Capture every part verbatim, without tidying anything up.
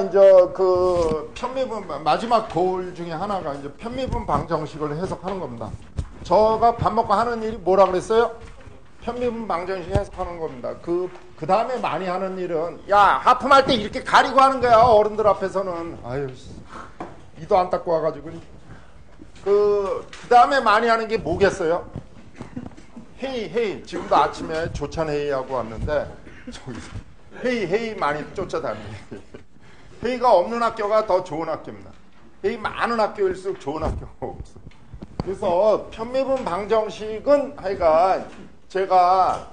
이제 그 편미분 마지막 고울 중에 하나가 이제 편미분 방정식을 해석하는 겁니다. 저가 밥 먹고 하는 일이 뭐라 그랬어요? 편미분 방정식 해석하는 겁니다. 그, 그 다음에 많이 하는 일은, 야, 하품할 때 이렇게 가리고 하는 거야, 어른들 앞에서는. 아유, 이도 안 닦고 와가지고. 그, 그 다음에 많이 하는 게 뭐겠어요? 회의, 회의. 지금도 아침에 조찬 회의하고 왔는데, 저기서 회의, 회의 많이 쫓아다니는. 회의가 없는 학교가 더 좋은 학교입니다. 회의 많은 학교일수록 좋은 학교가 없어요. 그래서 편미분 방정식은 하여간 제가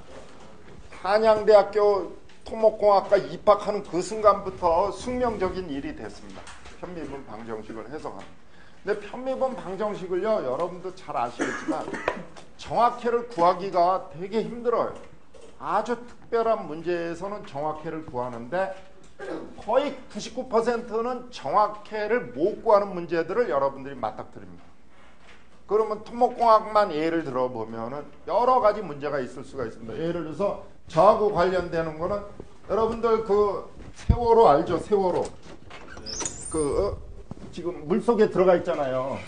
한양대학교 토목공학과 입학하는 그 순간부터 숙명적인 일이 됐습니다. 편미분 방정식을 해석하는. 근데 편미분 방정식을요, 여러분도 잘 아시겠지만 정확해를 구하기가 되게 힘들어요. 아주 특별한 문제에서는 정확해를 구하는데 거의 구십구 퍼센트는 정확해를 못 구하는 문제들을 여러분들이 맞닥뜨립니다. 그러면 토목공학만 예를 들어보면은 여러 가지 문제가 있을 수가 있습니다. 예를 들어서 저하고 관련되는 거는 여러분들 그 세월호 알죠? 세월호. 그 어, 지금 물속에 들어가 있잖아요.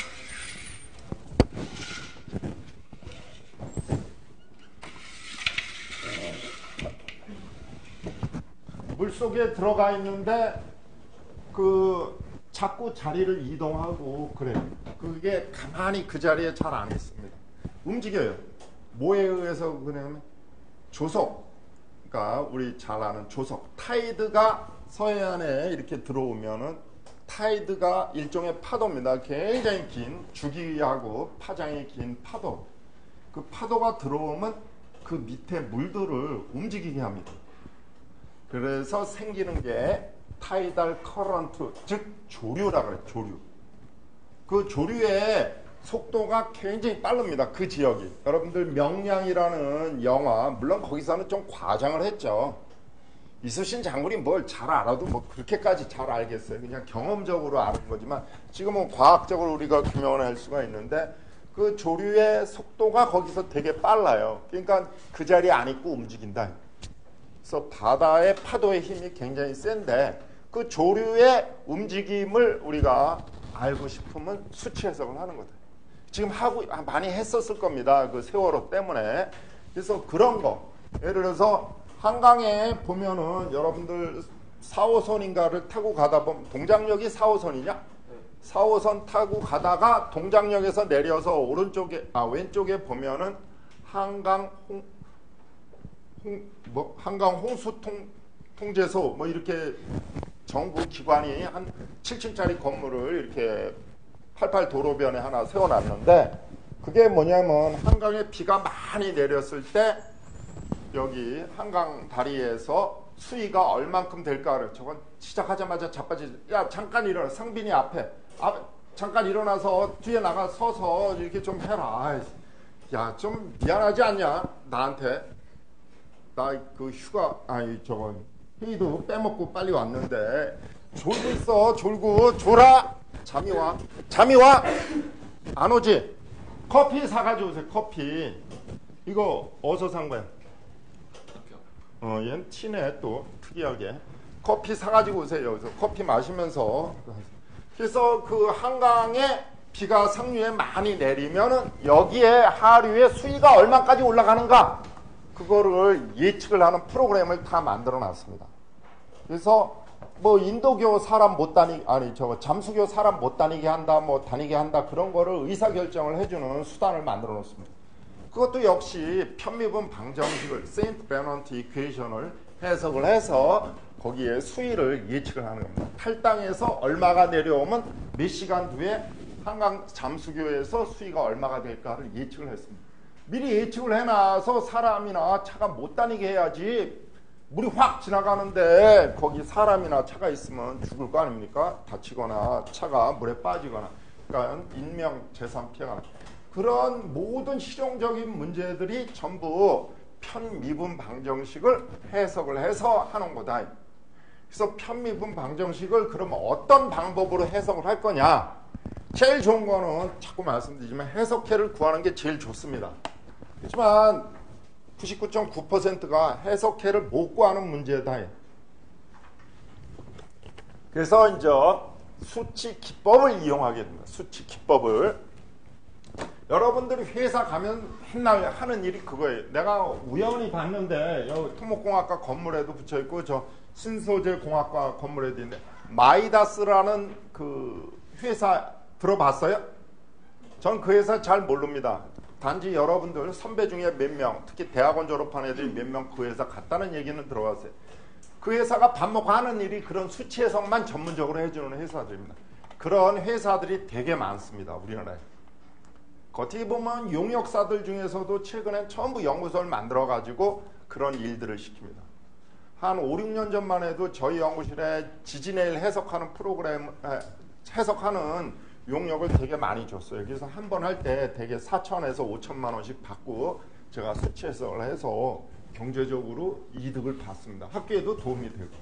물속에 들어가 있는데 그 자꾸 자리를 이동하고 그래요. 그게 가만히 그 자리에 잘 안 있습니다. 움직여요. 뭐에 의해서 그러냐면 조석. 그러니까 우리 잘 아는 조석. 타이드가 서해안에 이렇게 들어오면은 타이드가 일종의 파도입니다. 굉장히 긴 주기하고 파장이 긴 파도. 그 파도가 들어오면 그 밑에 물들을 움직이게 합니다. 그래서 생기는 게 타이달 커런트, 즉 조류라 그래요. 조류. 그 조류의 속도가 굉장히 빠릅니다. 그 지역이. 여러분들 명량이라는 영화, 물론 거기서는 좀 과장을 했죠. 이순신 장군이 뭘 잘 알아도 뭐 그렇게까지 잘 알겠어요. 그냥 경험적으로 아는 거지만 지금은 과학적으로 우리가 규명을 할 수가 있는데 그 조류의 속도가 거기서 되게 빨라요. 그러니까 그 자리에 안 있고 움직인다. 그래서 바다의 파도의 힘이 굉장히 센데 그 조류의 움직임을 우리가 알고 싶으면 수치 해석을 하는 거다. 지금 하고 많이 했었을 겁니다. 그 세월호 때문에. 그래서 그런 거. 예를 들어서 한강에 보면은 여러분들 사 호선인가를 타고 가다 보면 동작역이 사 호선이냐? 사 호선 타고 가다가 동작역에서 내려서 오른쪽에 아 왼쪽에 보면은 한강 홍, 홍 뭐 한강 홍수 통 통제소 뭐 이렇게 정부 기관이 한 칠 층짜리 건물을 이렇게 팔십팔 도로변에 하나 세워놨는데 그게 뭐냐면 한강에 비가 많이 내렸을 때 여기 한강 다리에서 수위가 얼만큼 될까를 저건 시작하자마자 자빠지 야 잠깐 일어나 상빈이 앞에 앞 잠깐 일어나서 뒤에 나가 서서 이렇게 좀 해라. 야 좀 미안하지 않냐 나한테 나 그 휴가 아니 저건 회의도 빼먹고 빨리 왔는데 졸고 있어. 졸고 졸아. 잠이 와. 잠이 와. 안 오지? 커피 사가지고 오세요. 커피. 이거 어디서 산 거야? 어, 얘는 티네 또 특이하게. 커피 사가지고 오세요. 여기서 커피 마시면서. 그래서 그 한강에 비가 상류에 많이 내리면은 여기에 하류의 수위가 얼마까지 올라가는가? 그거를 예측을 하는 프로그램을 다 만들어 놨습니다. 그래서 뭐 인도교 사람 못 다니 아니 저거 잠수교 사람 못 다니게 한다 뭐 다니게 한다 그런 거를 의사결정을 해주는 수단을 만들어 놓습니다. 그것도 역시 편미분 방정식을 세인트 베넌트 이퀘이션을 해석을 해서 거기에 수위를 예측을 하는 겁니다. 탈당에서 얼마가 내려오면 몇 시간 뒤에 한강 잠수교에서 수위가 얼마가 될까를 예측을 했습니다. 미리 예측을 해놔서 사람이나 차가 못 다니게 해야지. 물이 확 지나가는데 거기 사람이나 차가 있으면 죽을 거 아닙니까? 다치거나 차가 물에 빠지거나 그러니까 인명 재산 피해가 그런 모든 실용적인 문제들이 전부 편미분 방정식을 해석을 해서 하는 거다. 그래서 편미분 방정식을 그럼 어떤 방법으로 해석을 할 거냐? 제일 좋은 거는 자꾸 말씀드리지만 해석해를 구하는 게 제일 좋습니다. 하지만 구십구 점 구 퍼센트가 해석해를 못 구하는 문제다. 그래서 이제 수치 기법을 이용하게 됩니다. 수치 기법을. 여러분들이 회사 가면 맨날 하는 일이 그거예요. 내가 우연히 봤는데 여기 토목공학과 건물에도 붙여있고 저 신소재공학과 건물에도 있는데 마이다스라는 그 회사 들어봤어요? 전 그 회사 잘 모릅니다. 단지 여러분들 선배 중에 몇 명, 특히 대학원 졸업한 애들이 몇 명 그 회사 갔다는 얘기는 들어봤어요. 그 회사가 밥 먹고 하는 일이 그런 수치 해석만 전문적으로 해주는 회사들입니다. 그런 회사들이 되게 많습니다. 우리나라에. 어떻게 보면 용역사들 중에서도 최근에 전부 연구소를 만들어가지고 그런 일들을 시킵니다. 한 오, 육 년 전만 해도 저희 연구실에 지진해일 해석하는 프로그램, 에, 해석하는 용역을 되게 많이 줬어요. 그래서 한 번 할 때 되게 사천에서 오천만 원씩 받고 제가 수치 해석을 해서 경제적으로 이득을 받습니다. 학교에도 도움이 되고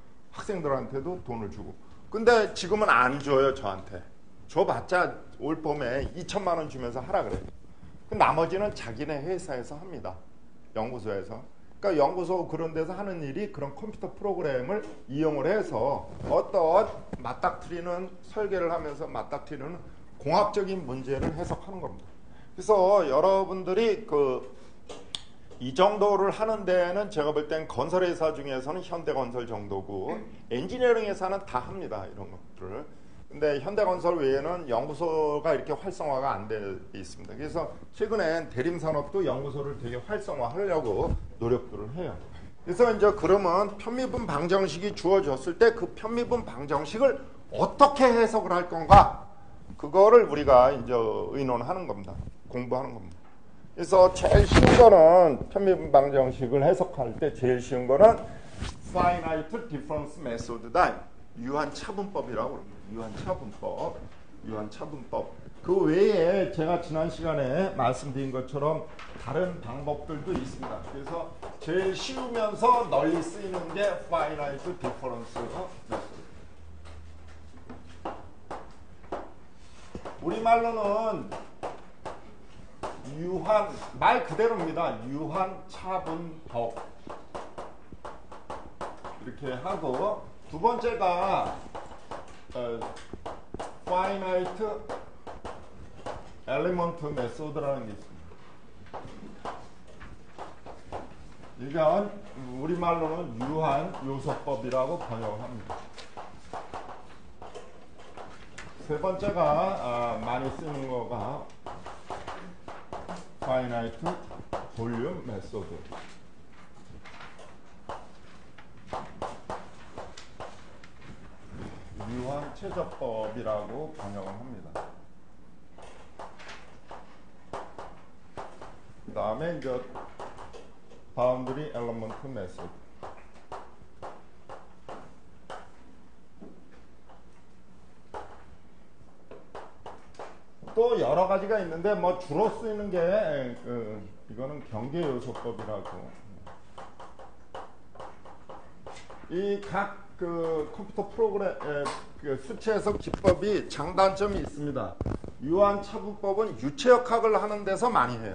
학생들한테도 돈을 주고. 근데 지금은 안 줘요. 저한테. 줘봤자 올 봄에 이천만 원 주면서 하라 그래요. 나머지는 자기네 회사에서 합니다. 연구소에서. 그러니까 연구소 그런 데서 하는 일이 그런 컴퓨터 프로그램을 이용을 해서 어떤 맞닥뜨리는 설계를 하면서 맞닥뜨리는 공학적인 문제를 해석하는 겁니다. 그래서 여러분들이 그 이 정도를 하는 데는 제가 볼 땐 건설회사 중에서는 현대건설 정도고 엔지니어링 회사는 다 합니다. 이런 것들을. 근데 현대건설 외에는 연구소가 이렇게 활성화가 안 돼 있습니다. 그래서 최근엔 대림산업도 연구소를 되게 활성화하려고 노력들을 해요. 그래서 이제 그러면 편미분 방정식이 주어졌을 때 그 편미분 방정식을 어떻게 해석을 할 건가? 그거를 우리가 이제 의논하는 겁니다. 공부하는 겁니다. 그래서 제일 쉬운 거는 편미분 방정식을 해석할 때 제일 쉬운 거는 Finite Difference Method다. 유한차분법이라고 합니다. 유한차분법. 유한차분법. 그 외에 제가 지난 시간에 말씀드린 것처럼 다른 방법들도 있습니다. 그래서 제일 쉬우면서 널리 쓰이는 게 Finite Difference. 우리말로는 유한, 말 그대로입니다. 유한차분법. 이렇게 하고 두 번째가 어, Finite Element Method라는 게 있습니다. 이건 우리말로는 유한 요소법이라고 번역을 합니다. 세 번째가 아, 많이 쓰는 거가 Finite Volume Method. 유한 최저법이라고 번역을 합니다. 그 다음에 이제 Boundary Element Method. 또 여러 가지가 있는데 뭐 주로 쓰이는 게 그, 이거는 경계요소법이라고. 이 각 그 컴퓨터 프로그램 에, 그 수치 해석 기법이 장단점이 있습니다. 유한차분법은 유체역학을 하는 데서 많이 해요.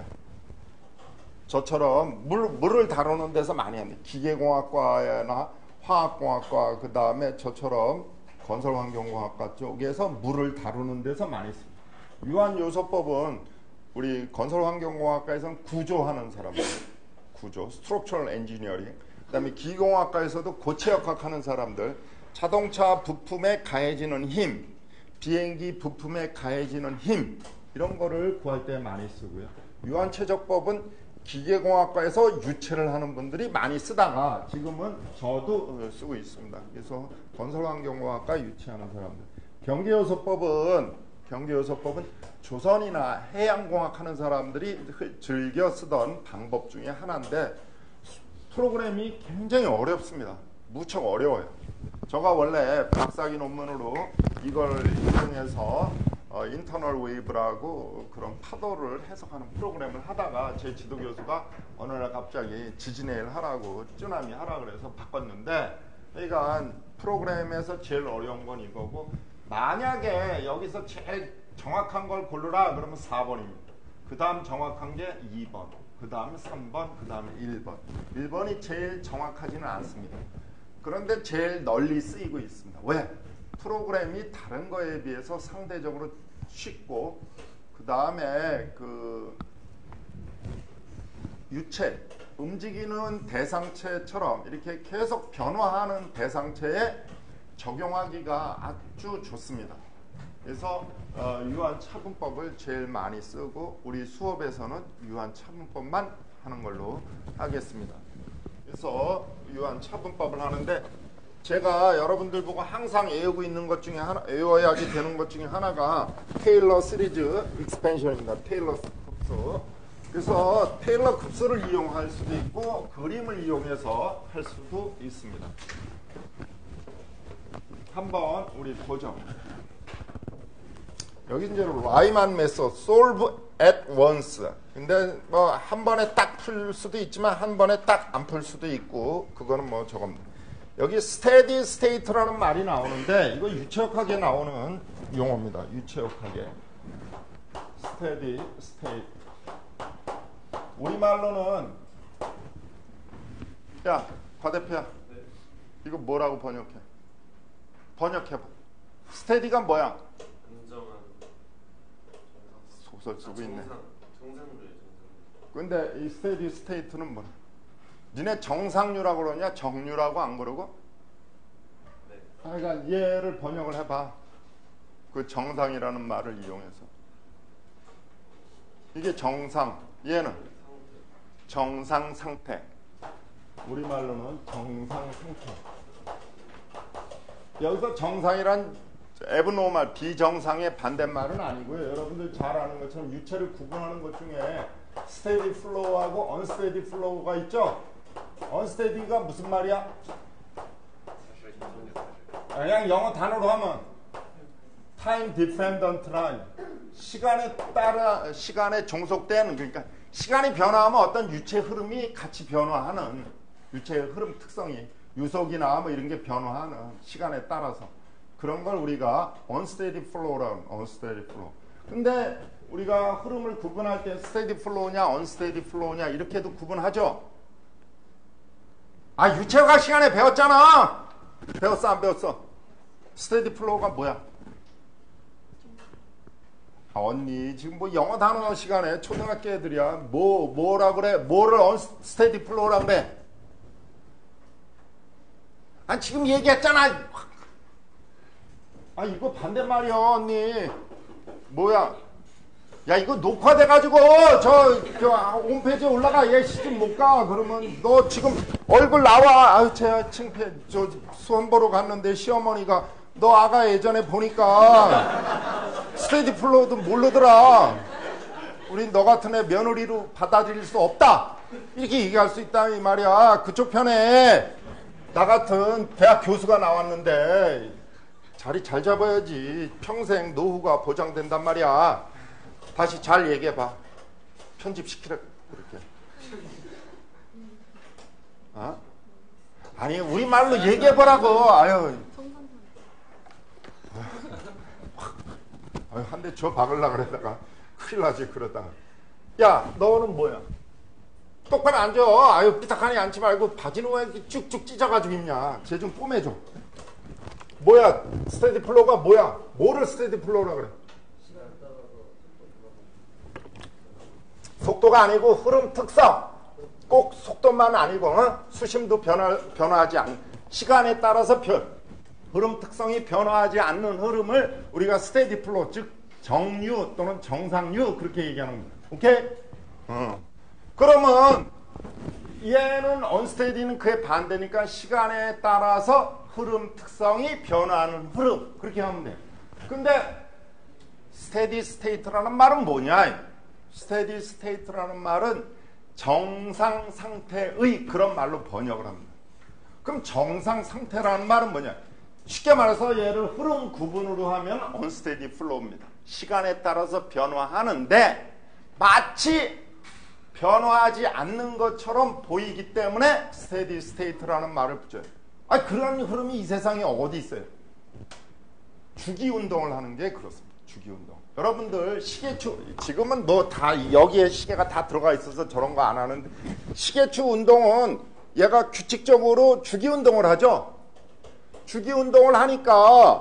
저처럼 물, 물을 다루는 데서 많이 합니다. 기계공학과나 화학공학과, 그 다음에 저처럼 건설환경공학과 쪽에서 물을 다루는 데서 많이 씁니다. 유한요소법은 우리 건설환경공학과에서는 구조하는 사람들, 구조, 스트럭처럴 엔지니어링, 그 다음에 기계공학과에서도 고체역학 하는 사람들, 자동차 부품에 가해지는 힘, 비행기 부품에 가해지는 힘, 이런 거를 구할 때 많이 쓰고요. 유한최적법은 기계공학과에서 유체를 하는 분들이 많이 쓰다가 지금은 저도 쓰고 있습니다. 그래서 건설환경공학과 유체하는 사람들. 경계요소법은 경계요소법은 조선이나 해양공학 하는 사람들이 즐겨 쓰던 방법 중에 하나인데 프로그램이 굉장히 어렵습니다. 무척 어려워요. 제가 원래 박사학위 논문으로 이걸 이용해서 어, 인터널 웨이브라고 그런 파도를 해석하는 프로그램을 하다가 제 지도 교수가 어느 날 갑자기 지진해일 하라고, 쓰나미 하라 그래서 바꿨는데, 그러니까 프로그램에서 제일 어려운 건 이거고, 만약에 여기서 제일 정확한 걸 고르라 그러면 사 번입니다. 그 다음 정확한 게 이 번, 그 다음 삼 번, 그 다음에 일 번. 일 번이 제일 정확하지는 않습니다. 그런데 제일 널리 쓰이고 있습니다. 왜? 프로그램이 다른 거에 비해서 상대적으로 쉽고, 그 다음에 그 유체, 움직이는 대상체처럼 이렇게 계속 변화하는 대상체에 적용하기가 아주 좋습니다. 그래서 어, 유한차분법을 제일 많이 쓰고 우리 수업에서는 유한차분법만 하는 걸로 하겠습니다. 그래서 유한차분법을 하는데, 제가 여러분들 보고 항상 외우고 있는 것 중에 하나, 외워야지 되는 것 중에 하나가 테일러 시리즈 익스펜션입니다. 테일러 급수. 그래서 테일러 급수를 이용할 수도 있고 그림을 이용해서 할 수도 있습니다. 한번 우리 보죠. 여기 이제 라이만 메소드, solve at once. 근데 뭐 한 번에 딱 풀 수도 있지만 한 번에 딱 안 풀 수도 있고, 그거는 뭐 조금. 여기 steady state라는 말이 나오는데 이거 유체역학에 나오는 용어입니다. 유체역학에 steady state. 우리말로는, 야 과대표야, 네. 이거 뭐라고 번역해? 번역해봐. 스테디가 뭐야? 안정한 소설 쓰고 있네. 정상, 정상률이에요. 정상. 근데 이 스테디 스테이트는 뭐야? 니네 정상류라고 그러냐? 정류라고 안 그러고? 네. 그러니까 얘를 번역을 해봐. 그 정상이라는 말을 이용해서. 이게 정상, 얘는 정상 상태. 우리말로는 정상 상태. 여기서 정상이란 abnormal, 비정상의 반대말은 아니고요. 여러분들 잘 아는 것처럼 유체를 구분하는 것 중에 steady flow하고 unsteady flow가 있죠? unsteady가 무슨 말이야? 그냥 영어 단어로 하면 time dependent line, 시간에 따라 시간에 종속된, 그러니까 시간이 변화하면 어떤 유체 흐름이 같이 변화하는, 유체의 흐름 특성이 유속이나 뭐 이런 게 변화하는, 시간에 따라서 그런 걸 우리가 unsteady flow라고, unsteady flow. 근데 우리가 흐름을 구분할 때 steady flow냐 unsteady flow냐 이렇게도 구분하죠. 아, 유체가 시간에 배웠잖아. 배웠어 안 배웠어? steady flow가 뭐야? 아, 언니 지금 뭐 영어 단어 시간에 초등학교 애들이야. 뭐 뭐라 그래? 뭐를 unsteady flow라 그래? 아, 지금 얘기했잖아. 아, 이거 반대말이야 언니. 뭐야? 야, 이거 녹화돼가지고 저, 저 홈페이지에 올라가. 얘 시즌 못 가. 그러면 너 지금 얼굴 나와. 아유, 쟤 창피해. 저 수험 보러 갔는데 시어머니가 너 아가 예전에 보니까 스테디 플로우도 모르더라. 우린 너 같은 애 며느리로 받아들일 수 없다. 이렇게 얘기할 수 있다 이 말이야. 그쪽 편에 나 같은 대학 교수가 나왔는데 자리 잘 잡아야지. 평생 노후가 보장된단 말이야. 다시 잘 얘기해봐. 편집시키라 그렇게. 어? 아니 우리말로 얘기해보라고. 아유, 아유 한 대 줘 박으려고 그러다가 큰일 나지 그러다가. 야, 너는 뭐야? 똑바로 앉아. 아유, 삐딱하니 앉지 말고 바지는 왜 이렇게 쭉쭉 찢어가지고 입냐. 쟤 좀 뽀매줘. 뭐야? 스테디 플로우가 뭐야? 뭐를 스테디 플로우라 그래? 속도가 아니고 흐름 특성. 꼭 속도만 아니고 어? 수심도 변화, 변화하지 않는, 시간에 따라서 변, 흐름 특성이 변화하지 않는 흐름을 우리가 스테디 플로우, 즉 정류 또는 정상류 그렇게 얘기하는 거야. 오케이? 어. 그러면 얘는 언스테디는 그의 반대니까 시간에 따라서 흐름 특성이 변화하는 흐름 그렇게 하면 돼. 근데 스테디 스테이트라는 말은 뭐냐? 스테디 스테이트라는 말은 정상 상태의 그런 말로 번역을 합니다. 그럼 정상 상태라는 말은 뭐냐? 쉽게 말해서 얘를 흐름 구분으로 하면 unsteady flow입니다. 시간에 따라서 변화하는데 마치 변화하지 않는 것처럼 보이기 때문에 steady state라는 말을 붙여요. 아니, 그런 흐름이 이 세상에 어디 있어요? 주기 운동을 하는 게 그렇습니다. 주기 운동. 여러분들 시계추, 지금은 뭐 다 여기에 시계가 다 들어가 있어서 저런 거 안 하는데, 시계추 운동은 얘가 규칙적으로 주기 운동을 하죠. 주기 운동을 하니까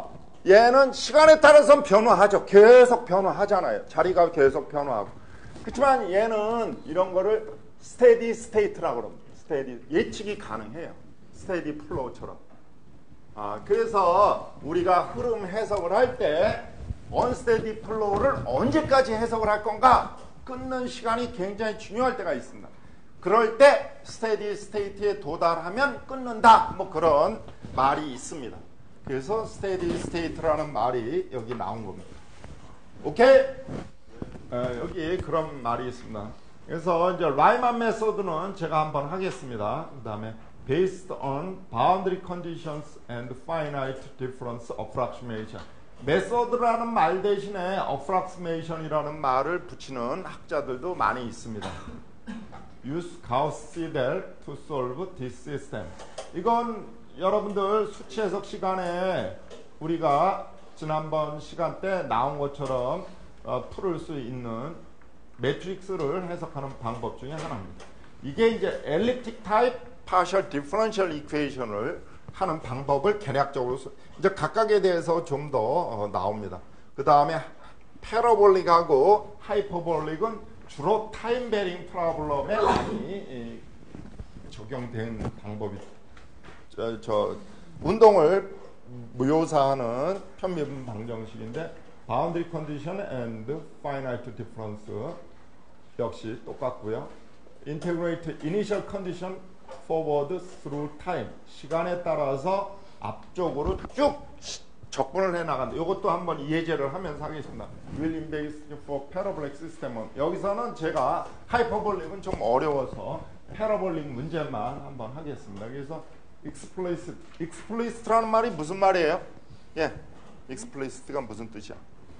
얘는 시간에 따라서 변화하죠. 계속 변화하잖아요. 자리가 계속 변화하고. 그렇지만 얘는 이런 거를 스테디 스테이트라고 그럽니다. 스테디, 예측이 가능해요. 스테디 플로우처럼. 아, 그래서 우리가 흐름 해석을 할 때 언스테디 플로우를 언제까지 해석을 할 건가? 끊는 시간이 굉장히 중요할 때가 있습니다. 그럴 때 스테디 스테이트에 도달하면 끊는다. 뭐 그런 말이 있습니다. 그래서 스테디 스테이트라는 말이 여기 나온 겁니다. 오케이? 에, 여기 그런 말이 있습니다. 그래서 이제 라이만 메소드는 제가 한번 하겠습니다. 그 다음에 based on boundary conditions and finite difference approximation. 메소드라는 말 대신에 approximation이라는 말을 붙이는 학자들도 많이 있습니다. Use Gauss-Seidel to solve this system. 이건 여러분들 수치 해석 시간에 우리가 지난번 시간 때 나온 것처럼 어, 풀을 수 있는 매트릭스를 해석하는 방법 중에 하나입니다. 이게 이제 elliptic type partial differential equation을 하는 방법을 개략적으로 이제 각각에 대해서 좀 더 어, 나옵니다. 그 다음에 패러볼릭하고 하이퍼볼릭은 주로 타임 베링 프로블럼에 많이 적용된 방법이 저, 저 운동을 묘사하는 편미분 방정식인데 boundary condition and finite difference 역시 똑같고요. integrate initial condition forward through time. 시간에 따라서 앞쪽으로 쭉 적분을 해 나간다. 이것도 한번 예제를 하면서 하겠습니다. Will based for parabolic system은 여기서는 제가 하이퍼볼릭은 좀 어려워서 패러볼릭 문제만 한번 하겠습니다. 그래서 explicit, explicit라는 말이 무슨 말이에요? 예, explicit가 무슨 뜻이야?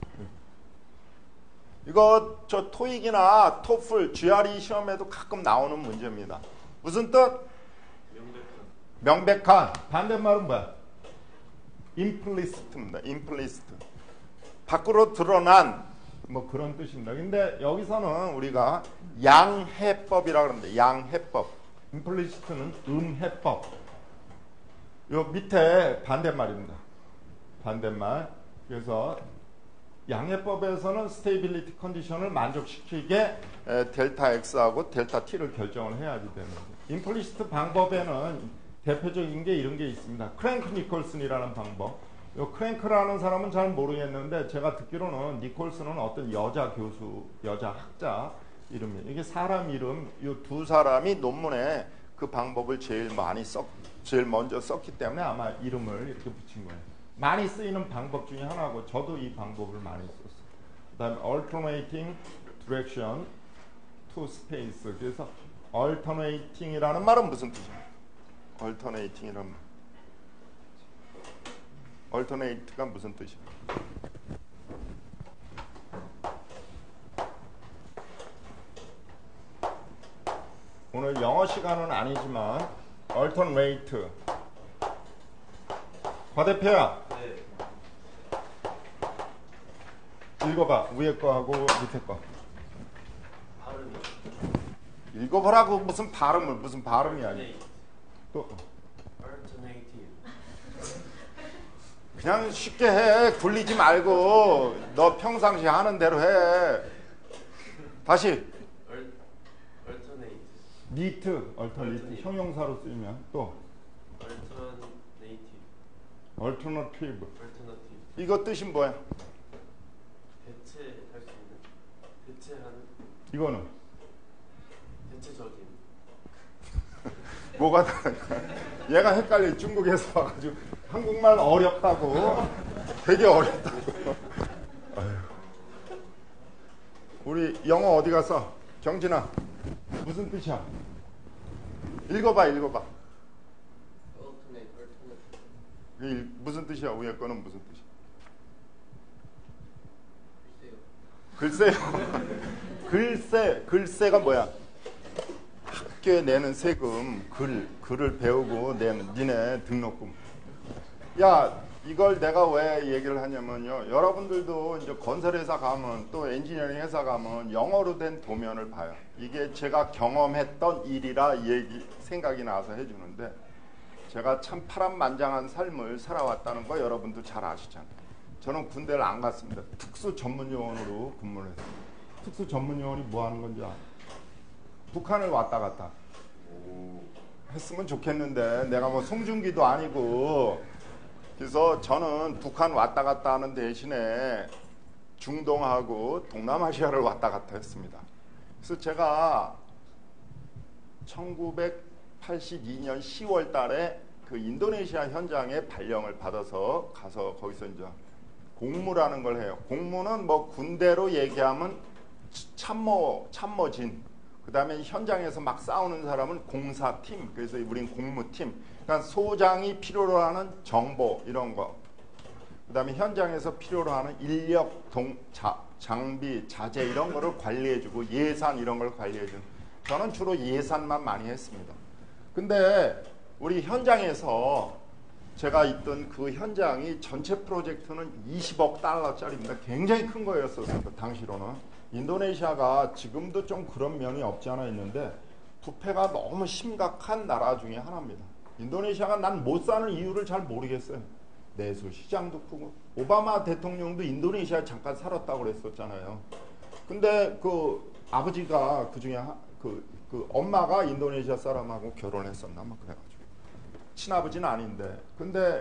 이거 저 토익이나 토플, 지알이 시험에도 가끔 나오는 문제입니다. 무슨 뜻? 명백한. 명백한. 반대말은 뭐야? implicit입니다. implicit. 밖으로 드러난 뭐 그런 뜻입니다. 근데 여기서는 우리가 양해법이라고 그러는데 양해법. implicit는 음해법. 요 밑에 반대말입니다. 반대말. 그래서 양해법에서는 스테이빌리티 컨디션을 만족시키게 에, 델타 X하고 델타 T를 결정을 해야지 되는 거죠. 임플리시트 방법에는 대표적인 게 이런 게 있습니다. 크랭크 니콜슨이라는 방법. 요 크랭크라는 사람은 잘 모르겠는데 제가 듣기로는 니콜슨은 어떤 여자 교수, 여자 학자 이름이에요. 이게 사람 이름, 이 두 사람이 논문에 그 방법을 제일 많이 썼, 제일 먼저 썼기 때문에 아마 이름을 이렇게 붙인 거예요. 많이 쓰이는 방법 중에 하나고 저도 이 방법을 많이 썼어요. 그 다음에 alternating direction to space. 그래서 alternating이라는 말은 무슨 뜻이에요? alternating이라는 말. alternate가 무슨 뜻이에요? 오늘 영어 시간은 아니지만 alternate. 과대표야. 네. 읽어봐. 위에 거하고 밑에 거. 발음이. 읽어보라고. 무슨 발음을 무슨 발음이 아니야. 네. 또 Alternative. 그냥 쉽게 해. 굴리지 말고 너 평상시 하는 대로 해. 다시. Al- Alternate. 니트, 얼터네이트 형용사로 쓰이면 또 Alternative. 얼터너티브. Alternative. 이거 뜻이 뭐야? 대체할 수 있는. 대체하는. 이거는 대체적인. 뭐가 다른가? 얘가 헷갈려. 중국에서 와가지고 한국말 어렵다고. 되게 어렵다고. 아유. 우리 영어 어디 가서? 경진아 무슨 뜻이야? 읽어봐 읽어봐. Alternate. Alternative. 이 무슨 뜻이야? 위에 거는 무슨 뜻이야? 글쎄요. 글쎄. 글쎄가 뭐야? 학교에 내는 세금, 글, 글을 배우고 내는 니네 등록금. 야, 이걸 내가 왜 얘기를 하냐면요. 여러분들도 이제 건설회사 가면 또 엔지니어링 회사 가면 영어로 된 도면을 봐요. 이게 제가 경험했던 일이라 얘기, 생각이 나서 해주는데 제가 참 파란만장한 삶을 살아왔다는 거 여러분도 잘 아시잖아요. 저는 군대를 안 갔습니다. 특수 전문 요원으로 근무를 했어요. 특수 전문 요원이 뭐 하는 건지 알아요? 북한을 왔다 갔다 했으면 좋겠는데 내가 뭐 송중기도 아니고 그래서 저는 북한 왔다 갔다 하는 대신에 중동하고 동남아시아를 왔다 갔다 했습니다. 그래서 제가 천구백팔십이 년 시월 달에 그 인도네시아 현장에 발령을 받아서 가서 거기서 이제 공무라는 걸 해요. 공무는 뭐 군대로 얘기하면 참모, 참모진. 그 다음에 현장에서 막 싸우는 사람은 공사팀. 그래서 우린 공무팀. 그러니까 소장이 필요로 하는 정보 이런 거. 그 다음에 현장에서 필요로 하는 인력, 동, 자, 장비, 자재 이런 거를 관리해주고 예산 이런 걸 관리해주는. 저는 주로 예산만 많이 했습니다. 근데 우리 현장에서 제가 있던 그 현장이 전체 프로젝트는 이십억 달러짜리입니다. 굉장히 큰 거였었어요. 당시로는. 인도네시아가 지금도 좀 그런 면이 없지 않아 있는데 부패가 너무 심각한 나라 중에 하나입니다. 인도네시아가 난 못 사는 이유를 잘 모르겠어요. 내수 시장도 크고 오바마 대통령도 인도네시아에 잠깐 살았다고 그랬었잖아요. 근데 그 아버지가 그 중에 그, 그 엄마가 인도네시아 사람하고 결혼했었나 막 그래가지고 친아버지는 아닌데 근데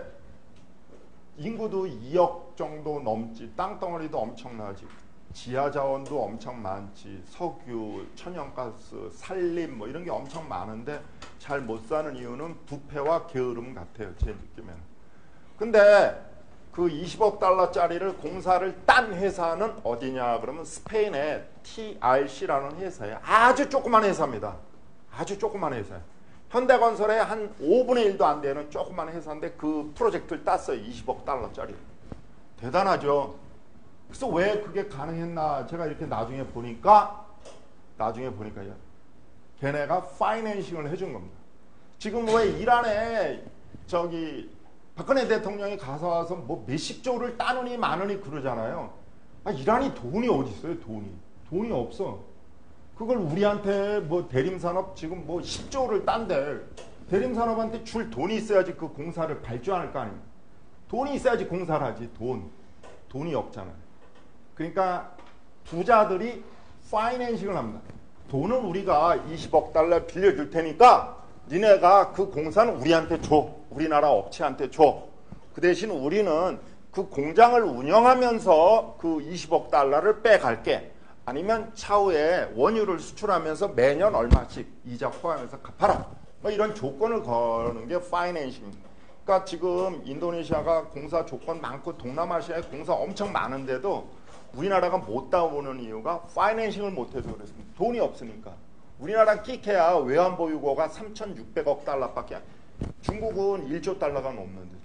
인구도 이억 정도 넘지 땅덩어리도 엄청나지 지하 자원도 엄청 많지 석유, 천연가스, 산림 뭐 이런 게 엄청 많은데 잘 못 사는 이유는 부패와 게으름 같아요. 제 느낌에는. 근데 그 이십억 달러짜리를 공사를 딴 회사는 어디냐 그러면 스페인의 티알씨라는 회사예요. 아주 조그만 회사입니다. 아주 조그만 회사예요. 현대건설의 한 오분의 일도 안 되는 조그만 회사인데 그 프로젝트를 땄어요. 이십억 달러짜리. 대단하죠. 그래서 왜 그게 가능했나 제가 이렇게 나중에 보니까 나중에 보니까 걔네가 파이낸싱을 해준 겁니다. 지금 왜 이란에 저기 박근혜 대통령이 가서 와서 뭐 몇십 조를 따느니 마느니 그러잖아요. 아, 이란이 돈이 어디 있어요? 돈이. 돈이 없어. 그걸 우리한테 뭐 대림산업 지금 뭐 십 조를 딴데 대림산업한테 줄 돈이 있어야지 그 공사를 발주할 거 아닙니까? 돈이 있어야지 공사를 하지. 돈. 돈이 없잖아요. 그러니까 부자들이 파이낸싱을 합니다. 돈은 우리가 이십억 달러 빌려줄 테니까 니네가 그 공사는 우리한테 줘. 우리나라 업체한테 줘. 그 대신 우리는 그 공장을 운영하면서 그 이십억 달러를 빼갈게. 아니면 차후에 원유를 수출하면서 매년 얼마씩 이자 포함해서 갚아라. 뭐 이런 조건을 거는 게 파이낸싱입니다. 그러니까 지금 인도네시아가 공사 조건 많고 동남아시아에 공사 엄청 많은데도 우리나라가 못 따오는 이유가 파이낸싱을 못해서 그렇습니다. 돈이 없으니까. 우리나라 끼케야 외환보유고가 삼천육백억 달러밖에 안 중국은 일조 달러가 넘는데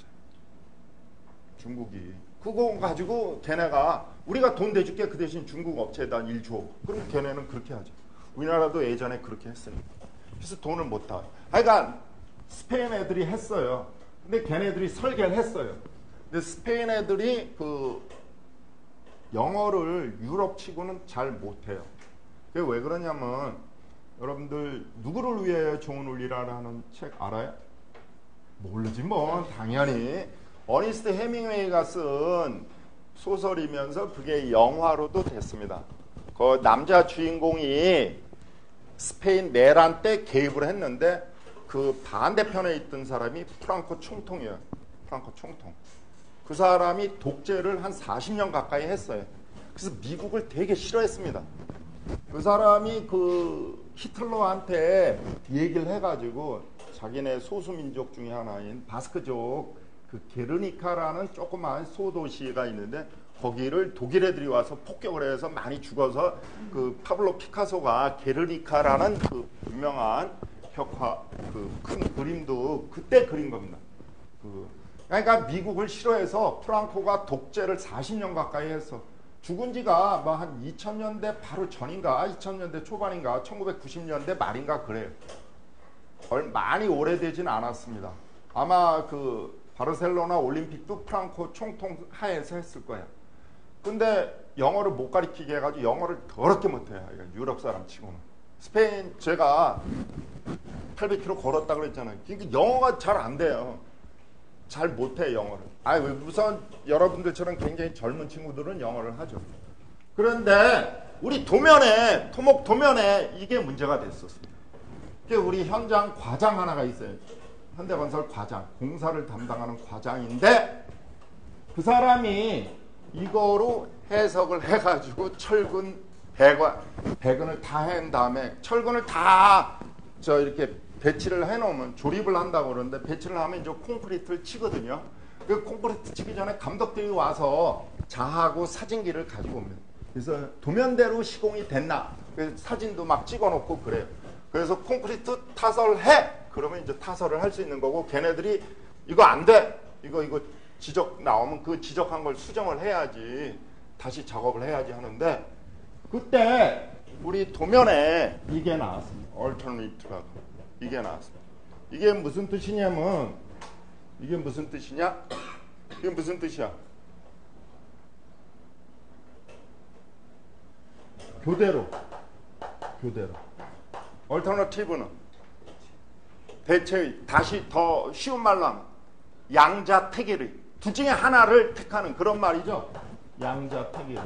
중국이 그거 가지고 걔네가 우리가 돈 대줄게 그 대신 중국 업체에다 일조 그럼 걔네는 그렇게 하죠. 우리나라도 예전에 그렇게 했으니까. 그래서 돈을 못 타. 하여간 스페인 애들이 했어요. 근데 걔네들이 설계를 했어요. 근데 스페인 애들이 그 영어를 유럽치고는 잘 못해요. 그게 왜 그러냐면 여러분들 누구를 위해 좋은 울리라라는 책 알아요? 모르지 뭐 당연히 어니스트 해밍웨이가 쓴 소설이면서 그게 영화로도 됐습니다. 그 남자 주인공이 스페인 내란 때 개입을 했는데 그 반대편에 있던 사람이 프랑코 총통이에요. 프랑코 총통. 그 사람이 독재를 한 사십 년 가까이 했어요. 그래서 미국을 되게 싫어했습니다. 그 사람이 그 히틀러한테 얘기를 해가지고 자기네 소수민족 중에 하나인 바스크족 그 게르니카라는 조그마한 소도시가 있는데 거기를 독일 애들이 와서 폭격을 해서 많이 죽어서 그 파블로 피카소가 게르니카라는 그 유명한 벽화 그 큰 그림도 그때 그린 겁니다. 그 그러니까 미국을 싫어해서 프랑코가 독재를 사십 년 가까이 했어. 죽은 지가 뭐 한 이천 년대 바로 전인가 이천 년대 초반인가 천구백구십 년대 말인가 그래요. 많이 오래되진 않았습니다. 아마 그 바르셀로나 올림픽도 프랑코 총통 하에서 했을 거야. 근데 영어를 못 가리키게 해가지고 영어를 더럽게 못해요. 유럽 사람 치고는. 스페인 제가 팔백 킬로미터 걸었다 그랬잖아요. 그러니까 영어가 잘 안 돼요. 잘 못해 영어를. 아, 우선 여러분들처럼 굉장히 젊은 친구들은 영어를 하죠. 그런데 우리 도면에 토목 도면에 이게 문제가 됐었습니다. 이게 우리 현장 과장 하나가 있어요. 현대건설 과장, 공사를 담당하는 과장인데 그 사람이 이거로 해석을 해가지고 철근, 배관, 배근을 다 한 다음에 철근을 다 저 이렇게 배치를 해놓으면 조립을 한다고 그러는데 배치를 하면 이제 콘크리트를 치거든요. 그 콘크리트 치기 전에 감독들이 와서 자하고 사진기를 가지고 옵니다. 그래서 도면대로 시공이 됐나? 그래서 사진도 막 찍어놓고 그래요. 그래서 콘크리트 타설해! 그러면 이제 타설을 할 수 있는 거고 걔네들이 이거 안 돼! 이거 이거 지적 나오면 그 지적한 걸 수정을 해야지 다시 작업을 해야지 하는데 그때 우리 도면에 이게 나왔습니다. Alternate라고 이게 나왔습니다. 이게 무슨 뜻이냐면 이게 무슨 뜻이냐? 이게 무슨 뜻이야? 교대로 교대로 얼터너티브는 대체의 다시 더 쉬운 말로 하면 양자택일의 둘 중에 하나를 택하는 그런 말이죠. 양자택일의.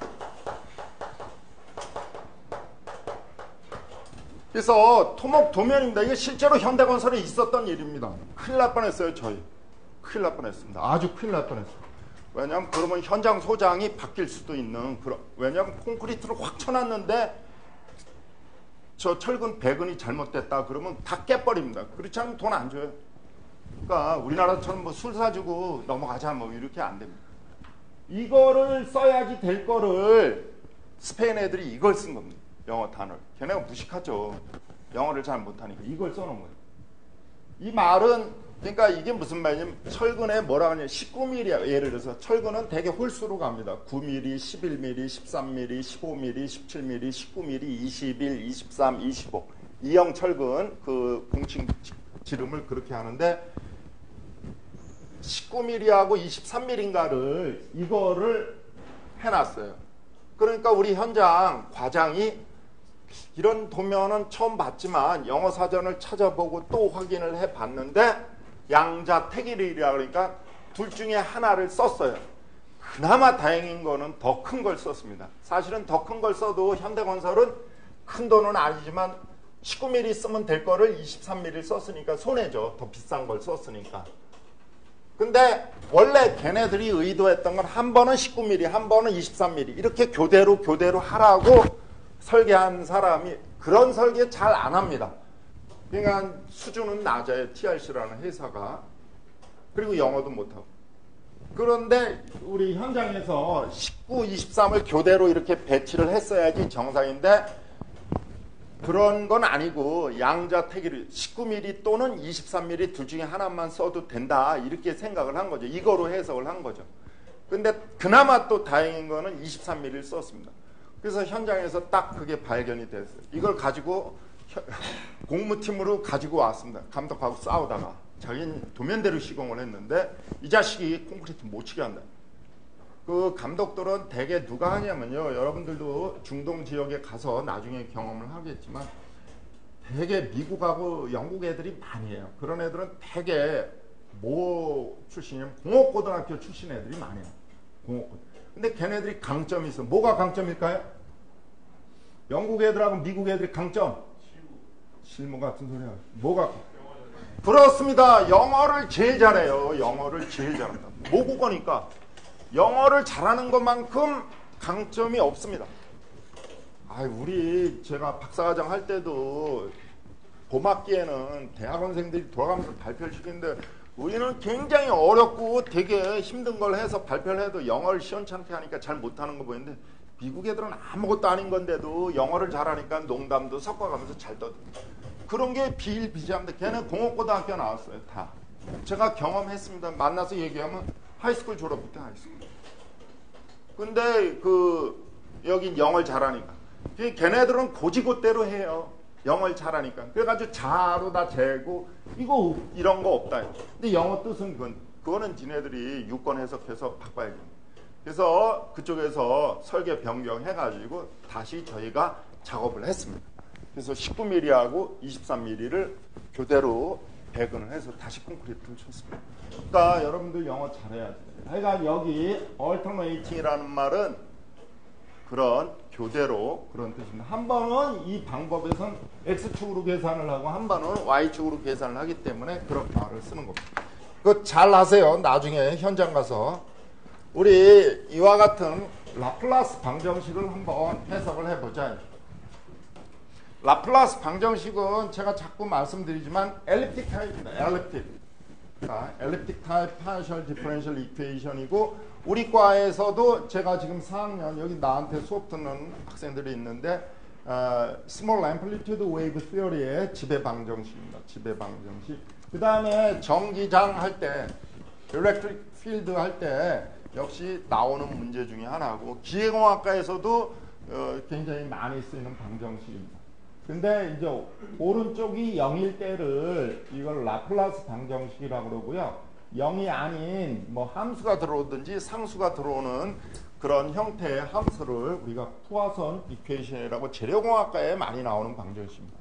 그래서 토목 도면입니다. 이게 실제로 현대건설에 있었던 일입니다. 큰일 날 뻔했어요. 저희 큰일 날 뻔했습니다. 아주 큰일 날 뻔했어요. 왜냐하면 그러면 현장 소장이 바뀔 수도 있는 그런, 왜냐하면 콘크리트를 확 쳐놨는데 저 철근 배근이 잘못됐다 그러면 다 깨버립니다. 그렇지 않으면 돈 안 줘요. 그러니까 우리나라처럼 뭐 술 사주고 넘어가자 뭐 이렇게 안 됩니다. 이거를 써야지 될 거를 스페인 애들이 이걸 쓴 겁니다. 영어 단어를. 걔네가 무식하죠. 영어를 잘 못하니까 이걸 써놓은 거예요. 이 말은 그러니까 이게 무슨 말이냐면 철근에 뭐라 하냐 십구 밀리미터 예를 들어서 철근은 되게 홀수로 갑니다. 구 밀리미터, 십일 밀리미터, 십삼 밀리미터, 십오 밀리미터, 십칠 밀리미터, 십구 밀리미터, 이십일, 이십삼, 이십오 이형 철근 그 공칭 지름을 그렇게 하는데 십구 밀리미터하고 이십삼 밀리미터인가를 이거를 해놨어요. 그러니까 우리 현장 과장이 이런 도면은 처음 봤지만 영어 사전을 찾아보고 또 확인을 해봤는데 양자택일이라 그러니까 둘 중에 하나를 썼어요. 그나마 다행인 거는 더 큰 걸 썼습니다. 사실은 더 큰 걸 써도 현대건설은 큰 돈은 아니지만 십구 밀리미터 쓰면 될 거를 이십삼 밀리미터 썼으니까 손해죠. 더 비싼 걸 썼으니까. 근데 원래 걔네들이 의도했던 건 한 번은 십구 밀리미터, 한 번은 이십삼 밀리미터 이렇게 교대로 교대로 하라고 설계한 사람이 그런 설계 잘 안 합니다. 그러니까 수준은 낮아요. 티알씨라는 회사가. 그리고 영어도 못하고. 그런데 우리 현장에서 십구, 이십삼을 교대로 이렇게 배치를 했어야지 정상인데 그런 건 아니고 양자택일 십구 밀리미터 또는 이십삼 밀리미터 둘 중에 하나만 써도 된다 이렇게 생각을 한 거죠. 이거로 해석을 한 거죠. 근데 그나마 또 다행인 거는 이십삼 밀리미터를 썼습니다. 그래서 현장에서 딱 그게 발견이 됐어요. 이걸 가지고 공무팀으로 가지고 왔습니다. 감독하고 싸우다가 자기는 도면대로 시공을 했는데 이 자식이 콘크리트 못 치게 한다. 그 감독들은 대개 누가 하냐면요. 여러분들도 중동 지역에 가서 나중에 경험을 하겠지만 대개 미국하고 영국 애들이 많이 해요. 그런 애들은 대개 뭐 출신이냐면 공업고등학교 출신 애들이 많이 해요. 공업고등학교. 근데 걔네들이 강점이 있어. 뭐가 강점일까요? 영국 애들하고 미국 애들이 강점. 실무 같은 소리야. 뭐가? 그렇습니다. 영어를 제일 잘해요. 영어를 제일 잘한다. 모국어니까 영어를 잘하는 것만큼 강점이 없습니다. 아, 우리 제가 박사과정 할 때도 봄학기에는 대학원생들이 돌아가면서 발표를 시키는데 우리는 굉장히 어렵고 되게 힘든 걸 해서 발표를 해도 영어를 시원찮게 하니까 잘 못하는 거 보이는데 미국 애들은 아무것도 아닌 건데도 영어를 잘하니까 농담도 섞어가면서 잘 떠들어요. 그런 게 비일비재합니다. 걔는 공업고등학교 나왔어요. 다. 제가 경험했습니다. 만나서 얘기하면 하이스쿨 졸업부터 하이스쿨. 근데 그 여긴 영어를 잘하니까 걔네들은 고지고대로 해요. 영어를 잘하니까. 그래가지고 자로 다 재고 이거 이런 거 없다. 근데 영어 뜻은 그건 그거는 지네들이 유권 해석해서 바꿔야지. 그래서 그쪽에서 설계 변경해가지고 다시 저희가 작업을 했습니다. 그래서 십구 밀리미터하고 이십삼 밀리미터를 교대로 배근을 해서 다시 콘크리트를 쳤습니다. 그러니까 여러분들 영어 잘해야지. 하여간 여기 alternating이라는 말은 그런 교대로 그런 뜻입니다. 한 번은 이 방법에선 x축으로 계산을 하고 한 번은 y축으로 계산을 하기 때문에 그런 말을 쓰는 겁니다. 그거 잘 하세요. 나중에 현장 가서 우리 이와 같은 라플라스 방정식을 한번 해석을 해보자. 라플라스 방정식은 제가 자꾸 말씀드리지만 엘립틱 타입입니다. 엘립틱. 자, 엘립틱 타입 파셜 디퍼런셜 이퀘이션이고 우리 과에서도 제가 지금 사 학년 여기 나한테 수업 듣는 학생들이 있는데 어, Small Amplitude Wave Theory의 지배 방정식입니다. 지배 방정식. 그 다음에 전기장 할 때, Electric Field 할 때 역시 나오는 문제 중에 하나고 기계공학과에서도 어, 굉장히 많이 쓰이는 방정식입니다. 근데 이제 오른쪽이 영일 때를 이걸 라플라스 방정식이라고 그러고요. 영이 아닌 뭐 함수가 들어오든지 상수가 들어오는 그런 형태의 함수를 우리가 푸아선 이퀘이션이라고 재료공학과에 많이 나오는 방정식입니다.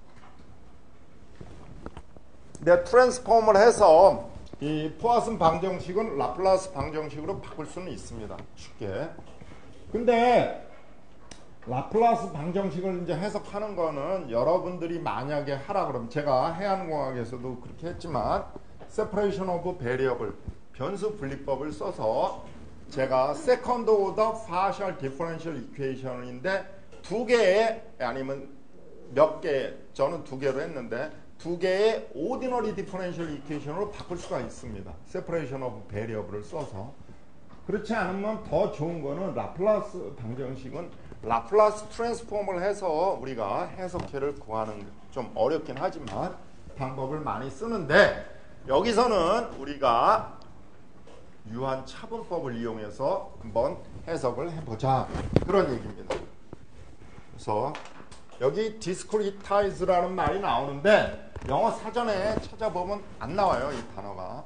근데 트랜스폼을 해서 이 푸아선 방정식은 라플라스 방정식으로 바꿀 수는 있습니다. 쉽게. 근데 라플라스 방정식을 이제 해석하는 거는 여러분들이 만약에 하라 그러면 제가 해안공학에서도 그렇게 했지만 separation of variable 변수 분리법을 써서 제가 second order partial differential equation인데 두 개의 아니면 몇 개 저는 두 개로 했는데 두 개의 ordinary differential equation으로 바꿀 수가 있습니다. separation of variable을 써서. 그렇지 않으면 더 좋은 거는 라플라스 방정식은 라플라스 트랜스폼을 해서 우리가 해석해를 구하는 좀 어렵긴 하지만 방법을 많이 쓰는데 여기서는 우리가 유한 차분법을 이용해서 한번 해석을 해보자 그런 얘기입니다. 그래서 여기 discretize라는 말이 나오는데 영어 사전에 찾아보면 안 나와요. 이 단어가.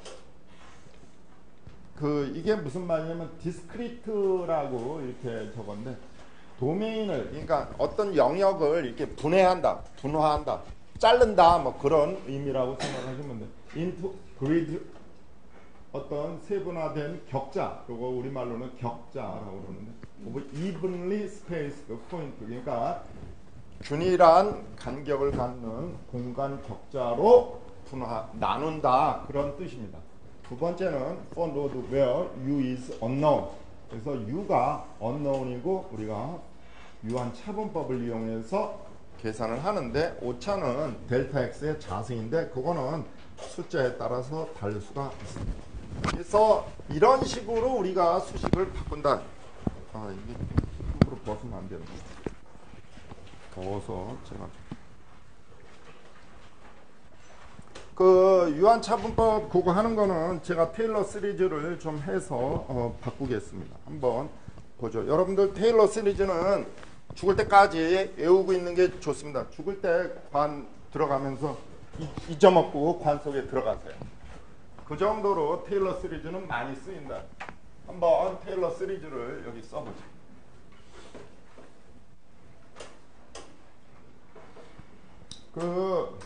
그 이게 무슨 말이냐면 discrete라고 이렇게 적었는데 도메인을 그러니까 어떤 영역을 이렇게 분해한다, 분화한다, 자른다 뭐 그런 의미라고 생각하시면 돼요. into grid 어떤 세분화된 격자, 요거 우리말로는 격자라고 그러는데 뭐 evenly spaced point 그러니까 균일한 간격을 갖는 공간 격자로 분화 나눈다 그런 뜻입니다. 두 번째는 for node where u is unknown. 그래서 u가 unknown이고 우리가 유한 차분법을 이용해서 계산을 하는데 오차는 델타 x의 자승인데 그거는 숫자에 따라서 다를 수가 있습니다. 그래서 이런 식으로 우리가 수식을 바꾼다. 아 이게 함부로 벗으면 안 되는데 더워서 제가 그 유한 차분법 그거 하는 거는 제가 테일러 시리즈를 좀 해서 어, 바꾸겠습니다. 한번 보죠. 여러분들 테일러 시리즈는 죽을 때까지 외우고 있는 게 좋습니다. 죽을 때 관 들어가면서 잊어먹고 관 속에 들어가세요. 그 정도로 테일러 시리즈는 많이 쓰인다. 한번 테일러 시리즈를 여기 써보죠. 그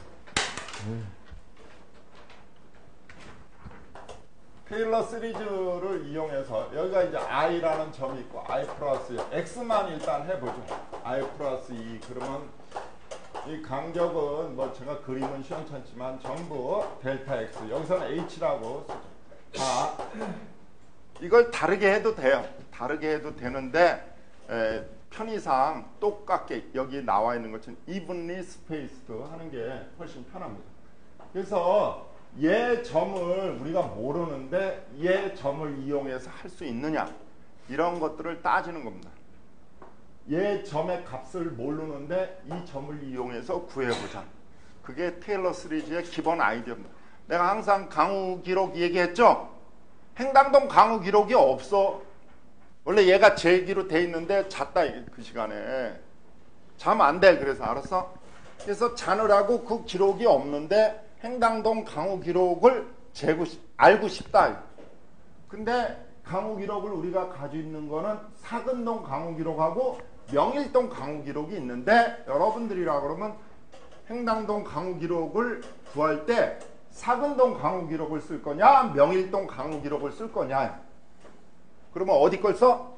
테일러 시리즈를 이용해서 여기가 이제 i라는 점이 있고 i 플러스 x만 일단 해보죠. i 플러스 이 그러면 이 간격은 뭐 제가 그림은 시원찮지만 전부 델타 x 여기서는 h라고 쓰죠. 다 이걸 다르게 해도 돼요. 다르게 해도 되는데 에, 편의상 똑같게 여기 나와 있는 것처럼 evenly spaced 하는 게 훨씬 편합니다. 그래서 얘 점을 우리가 모르는데 얘 점을 이용해서 할 수 있느냐 이런 것들을 따지는 겁니다. 얘 점의 값을 모르는데 이 점을 이용해서 구해보자. 그게 테일러 시리즈의 기본 아이디어입니다. 내가 항상 강우 기록 얘기했죠? 행당동 강우 기록이 없어. 원래 얘가 제기로 돼 있는데 잤다 그 시간에. 자면 안 돼. 그래서 알았어? 그래서 자느라고 그 기록이 없는데 행당동 강우 기록을 재고 싶, 알고 싶다. 근데 강우 기록을 우리가 가지고 있는 거는 사근동 강우 기록하고 명일동 강우 기록이 있는데 여러분들이라 그러면 행당동 강우 기록을 구할 때 사근동 강우 기록을 쓸 거냐, 명일동 강우 기록을 쓸 거냐. 그러면 어디 걸 써?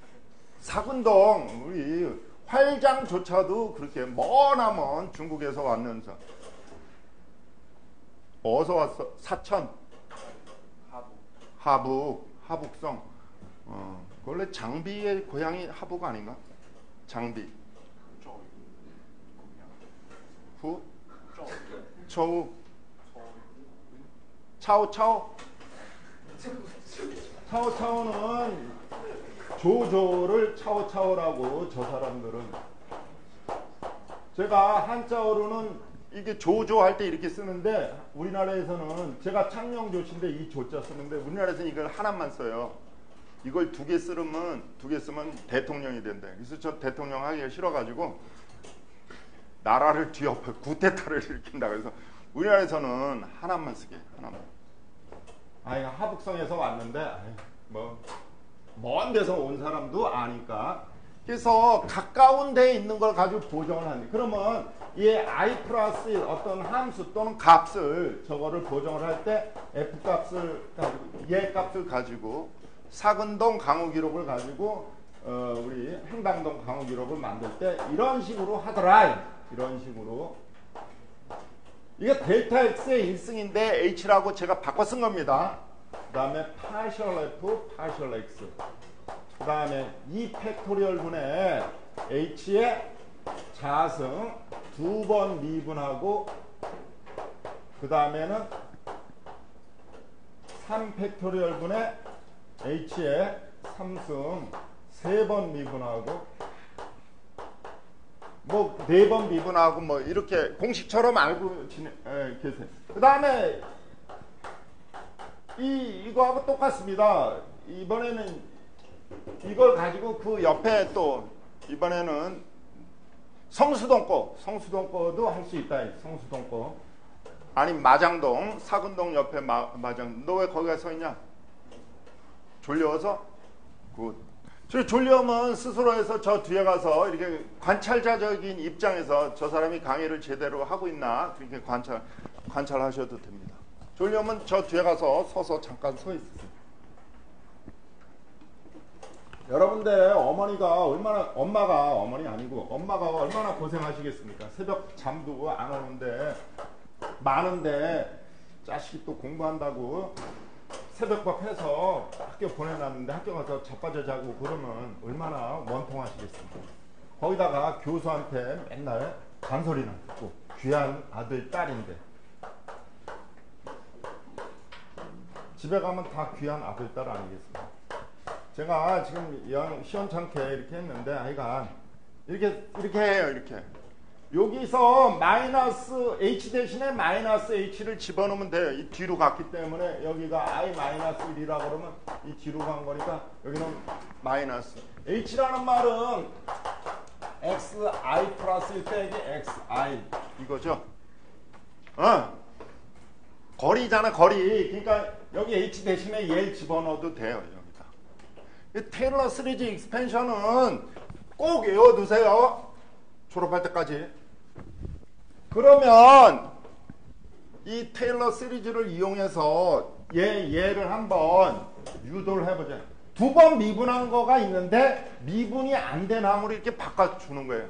사근동. 우리 활장조차도 그렇게 머나먼 중국에서 왔는서. 어디서 왔어? 사천. 하부. 하북. 하북성. 어, 원래 장비의 고향이 하북 아닌가? 장비. 후? 처우. 차오 차오. 차오 차오는 조조를 차오 차오라고 저 사람들은. 제가 한자어로는 이게 조조 할 때 이렇게 쓰는데 우리나라에서는 제가 창녕조씨인데 이 조자 쓰는데 우리나라에서는 이걸 하나만 써요. 이걸 두 개 쓰면 두 개 쓰면 대통령이 된대. 그래서 저 대통령 하기가 싫어가지고 나라를 뒤엎어 구테타를 일으킨다. 그래서 우리나라에서는 하나만 쓰게. 하나만. 아니 하북성에서 왔는데 뭐 먼 데서 온 사람도 아니까. 그래서 가까운 데에 있는 걸 가지고 보정을 하니. 그러면 이 i 플러스 어떤 함수 또는 값을 저거를 보정을 할 때 f 값을 가지고 얘 값을 가지고 사근동 강우 기록을 가지고 어 우리 행당동 강우 기록을 만들 때 이런 식으로 하더라. 이런 식으로. 이게 델타 x의 일 승인데 h라고 제가 바꿔 쓴 겁니다. 그 다음에 partial f, partial x. 그 다음에 이 팩토리얼 분의 h의 자승 두 번 미분하고 그 다음에는 삼 팩토리얼 분의 h의 삼승 세 번 미분하고 뭐 네 번 미분하고 뭐 이렇게 공식처럼 알고 지내, 에, 계세요. 그 다음에 이 이거하고 똑같습니다. 이번에는 이걸 가지고 그 옆에 또 이번에는 성수동 거, 성수동 거도 할 수 있다. 성수동 거. 아니 마장동, 사근동 옆에 마, 마장. 너 왜 거기가 서 있냐? 졸려서? 굿. 저 졸려면 스스로 해서 저 뒤에 가서 이렇게 관찰자적인 입장에서 저 사람이 강의를 제대로 하고 있나 그렇게 관찰 관찰하셔도 됩니다. 졸려면 저 뒤에 가서 서서 잠깐 서 있으세요. 여러분들 어머니가 얼마나 엄마가 어머니 아니고 엄마가 얼마나 고생하시겠습니까? 새벽 잠도 안 오는데 많은데 자식이 또 공부한다고 새벽밥 해서 학교 보내놨는데 학교 가서 자빠져 자고 그러면 얼마나 원통하시겠습니까? 거기다가 교수한테 맨날 잔소리나 듣고 귀한 아들 딸인데 집에 가면 다 귀한 아들 딸 아니겠습니까? 제가 지금 영 시원찮게 이렇게 했는데 아이가 이렇게 이렇게 해요. 이렇게 여기서 마이너스 h 대신에 마이너스 h를 집어넣으면 돼요. 이 뒤로 갔기 때문에 여기가 i 마이너스 일이라고 그러면 이 뒤로 간 거니까 여기는 마이너스 h라는 말은 xi 플러스 일 빼기 xi 이거죠. 어 거리잖아 거리. 그러니까 여기 h 대신에 얘를 집어넣어도 돼요. 여기다. 테일러 시리즈 익스펜션은 꼭 외워두세요. 졸업할 때까지. 그러면 이 테일러 시리즈를 이용해서 얘, 얘를 한번 유도를 해보자. 두 번 미분한 거가 있는데 미분이 안 된 항으로 이렇게 바꿔주는 거예요.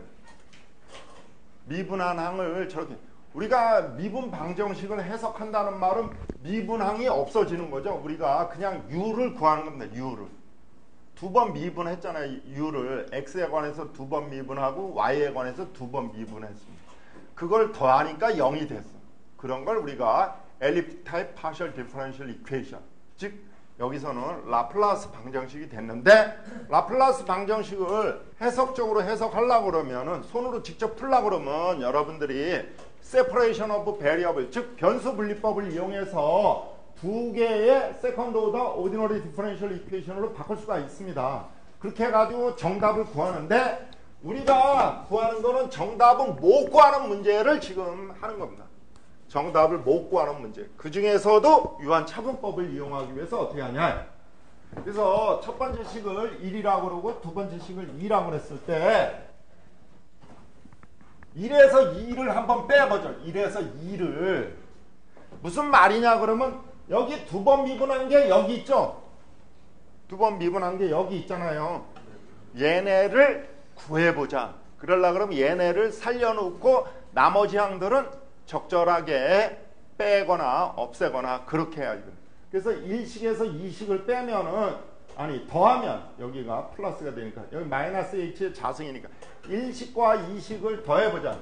미분한 항을 저렇게. 우리가 미분 방정식을 해석한다는 말은 미분항이 없어지는 거죠. 우리가 그냥 u를 구하는 겁니다. u를. 두 번 미분했잖아요. u를. x에 관해서 두 번 미분하고 y에 관해서 두 번 미분했습니다. 그걸 더하니까 영이 됐어. 그런 걸 우리가 elliptic type partial differential equation, 즉 여기서는 라플라스 방정식이 됐는데 라플라스 방정식을 해석적으로 해석하려고 그러면은 손으로 직접 풀려고 그러면 여러분들이 separation of variable, 즉 변수 분리법을 이용해서 두 개의 세컨드 오더 오디너리 디퍼런셜 이퀘이션으로 바꿀 수가 있습니다. 그렇게 해가지고 정답을 구하는데 우리가 구하는 거는 정답은 못 구하는 문제를 지금 하는 겁니다. 정답을 못 구하는 문제. 그 중에서도 유한 차분법을 이용하기 위해서 어떻게 하냐. 그래서 첫 번째 식을 일이라고 그러고 두 번째 식을 이라고 했을 때 일에서 이를 한번 빼보죠. 일에서 이를 무슨 말이냐 그러면 여기 두 번 미분한 게 여기 있죠. 두 번 미분한 게 여기 있잖아요. 얘네를 구해보자. 그러려고 그러면 얘네를 살려놓고 나머지 항들은 적절하게 빼거나 없애거나 그렇게 해야지. 그래서 일식에서 이식을 빼면은 아니 더하면 여기가 플러스가 되니까 여기 마이너스 h의 자승이니까 일식과 이식을 더해보자.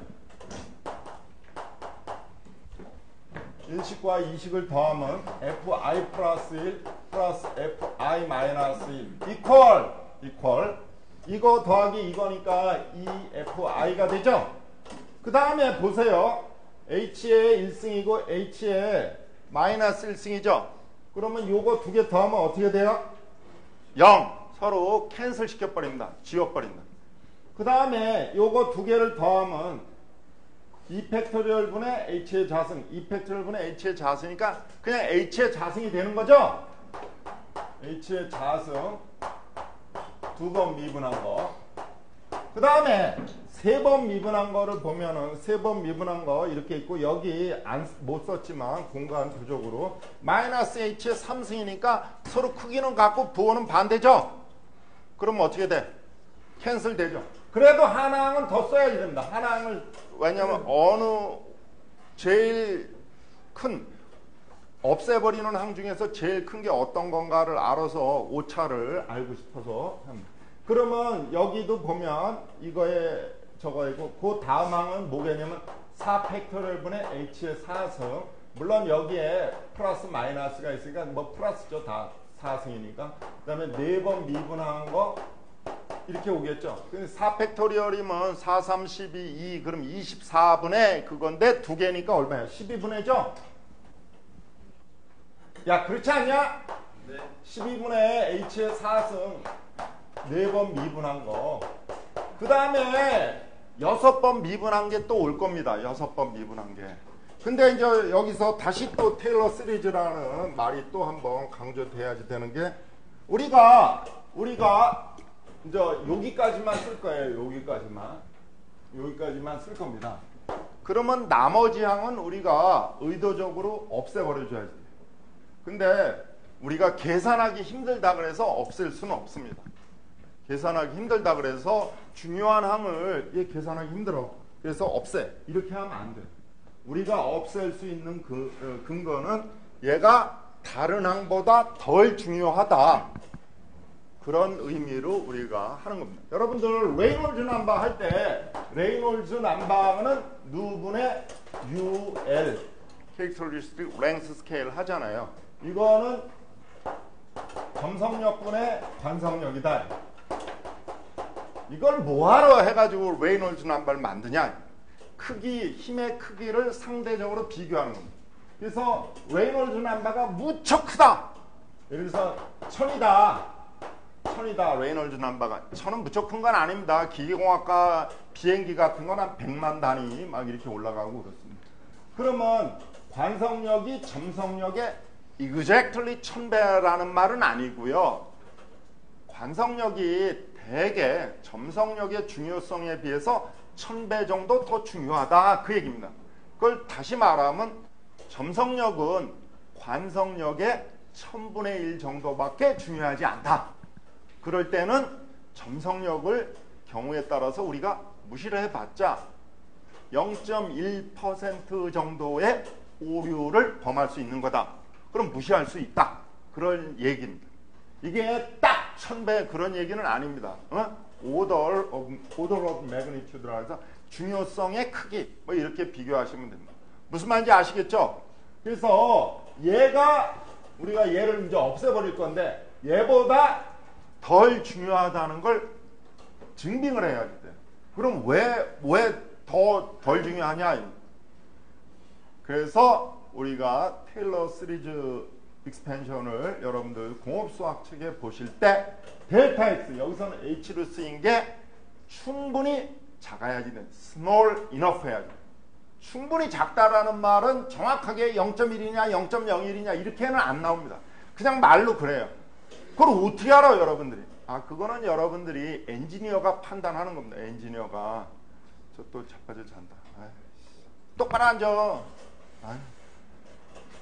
일식과 이식을 더하면 fi 플러스 일 플러스 fi 마이너스 일 이퀄 이퀄 이거 더하기 이거니까 이 fi가 되죠. 그 다음에 보세요. h의 일승이고 h의 마이너스 일승이죠. 그러면 요거 두 개 더하면 어떻게 돼요? 영. 서로 캔슬 시켜버립니다. 지워버린다. 그 다음에 요거 두 개를 더하면 이 팩토리얼 분의 h의 자승, 이 팩토리얼 분의 h의 자승이니까 그냥 h의 자승이 되는 거죠. h의 자승 두 번 미분한 거. 그 다음에 세 번 미분한 거를 보면은 세 번 미분한 거 이렇게 있고 여기 안, 못 썼지만 공간 부족으로 마이너스 h의 삼승이니까 서로 크기는 같고 부호는 반대죠. 그러면 어떻게 돼? 캔슬 되죠. 그래도 하나항은 더 써야지 됩니다. 하나항을 왜냐하면 어느 제일 큰 없애버리는 항 중에서 제일 큰 게 어떤 건가를 알아서 오차를 알고 싶어서 합니다. 그러면 여기도 보면 이거에 저거이고 그 다음 항은 뭐겠냐면 사 팩토리얼 분의 h의 사승. 물론 여기에 플러스 마이너스가 있으니까 뭐 플러스죠. 다 사승이니까. 그 다음에 네 번 미분한 거 이렇게 오겠죠. 사 팩토리얼이면 사, 삼, 십이, 이 그럼 이십사 분의 그건데 두 개니까 얼마야? 십이 분의죠? 야 그렇지 않냐? 네. 십이 분의 h의 사승 네 번 미분한 거. 그 다음에 여섯 번 미분한 게 또 올 겁니다. 여섯 번 미분한 게. 근데 이제 여기서 다시 또 테일러 시리즈라는 말이 또 한번 강조돼야지 되는 게 우리가 우리가 이제 여기까지만 쓸 거예요. 여기까지만. 여기까지만 쓸 겁니다. 그러면 나머지 항은 우리가 의도적으로 없애버려 줘야지. 근데 우리가 계산하기 힘들다 그래서 없앨 수는 없습니다. 계산하기 힘들다 그래서 중요한 항을 얘 계산하기 힘들어. 그래서 없애. 이렇게 하면 안 돼. 우리가 없앨 수 있는 그 어, 근거는 얘가 다른 항보다 덜 중요하다. 그런 의미로 우리가 하는 겁니다. 여러분들 레이놀즈 남방 할 때 레이놀즈 남방은 누분의 ul 캐릭터리스틱 랭스 스케일 하잖아요. 이거는 점성력분의 관성력이다. 이걸 뭐하러 해가지고 레이놀즈 남방을 만드냐? 크기, 힘의 크기를 상대적으로 비교하는 겁니다. 그래서 레이놀즈 남바가 무척 크다. 예를 들어서 천이다. 천이다. 레이놀즈 남바가. 천은 무척 큰 건 아닙니다. 기계공학과 비행기 같은 건 한 백만 단위 막 이렇게 올라가고 그렇습니다. 그러면 관성력이 점성력의 exactly 천 배라는 말은 아니고요. 관성력이 대개 점성력의 중요성에 비해서 천 배 정도 더 중요하다. 그 얘기입니다. 그걸 다시 말하면 점성력은 관성력의 천분의 일 정도밖에 중요하지 않다. 그럴 때는 점성력을 경우에 따라서 우리가 무시를 해봤자 영 점 일 퍼센트 정도의 오류를 범할 수 있는 거다. 그럼 무시할 수 있다. 그런 얘기입니다. 이게 딱 천 배 그런 얘기는 아닙니다. 어? order of, order of magnitude라 해서 중요성의 크기 뭐 이렇게 비교하시면 됩니다. 무슨 말인지 아시겠죠? 그래서 얘가 우리가 얘를 이제 없애버릴 건데 얘보다 덜 중요하다는 걸 증빙을 해야 돼. 그럼 왜 왜 더 덜 중요하냐? 그래서 우리가 테일러 시리즈 익스펜션을 여러분들 공업수학 책에 보실 때 델타 X 여기서는 H로 쓰인 게 충분히 작아야지 돼. small enough 해야지. 충분히 작다라는 말은 정확하게 영 점 일이냐 영 점 영일이냐 이렇게는 안 나옵니다. 그냥 말로 그래요. 그걸 어떻게 알아요 여러분들이? 아 그거는 여러분들이 엔지니어가 판단하는 겁니다. 엔지니어가. 저 또 자빠져 잔다. 아이, 똑바로 앉아. 아이.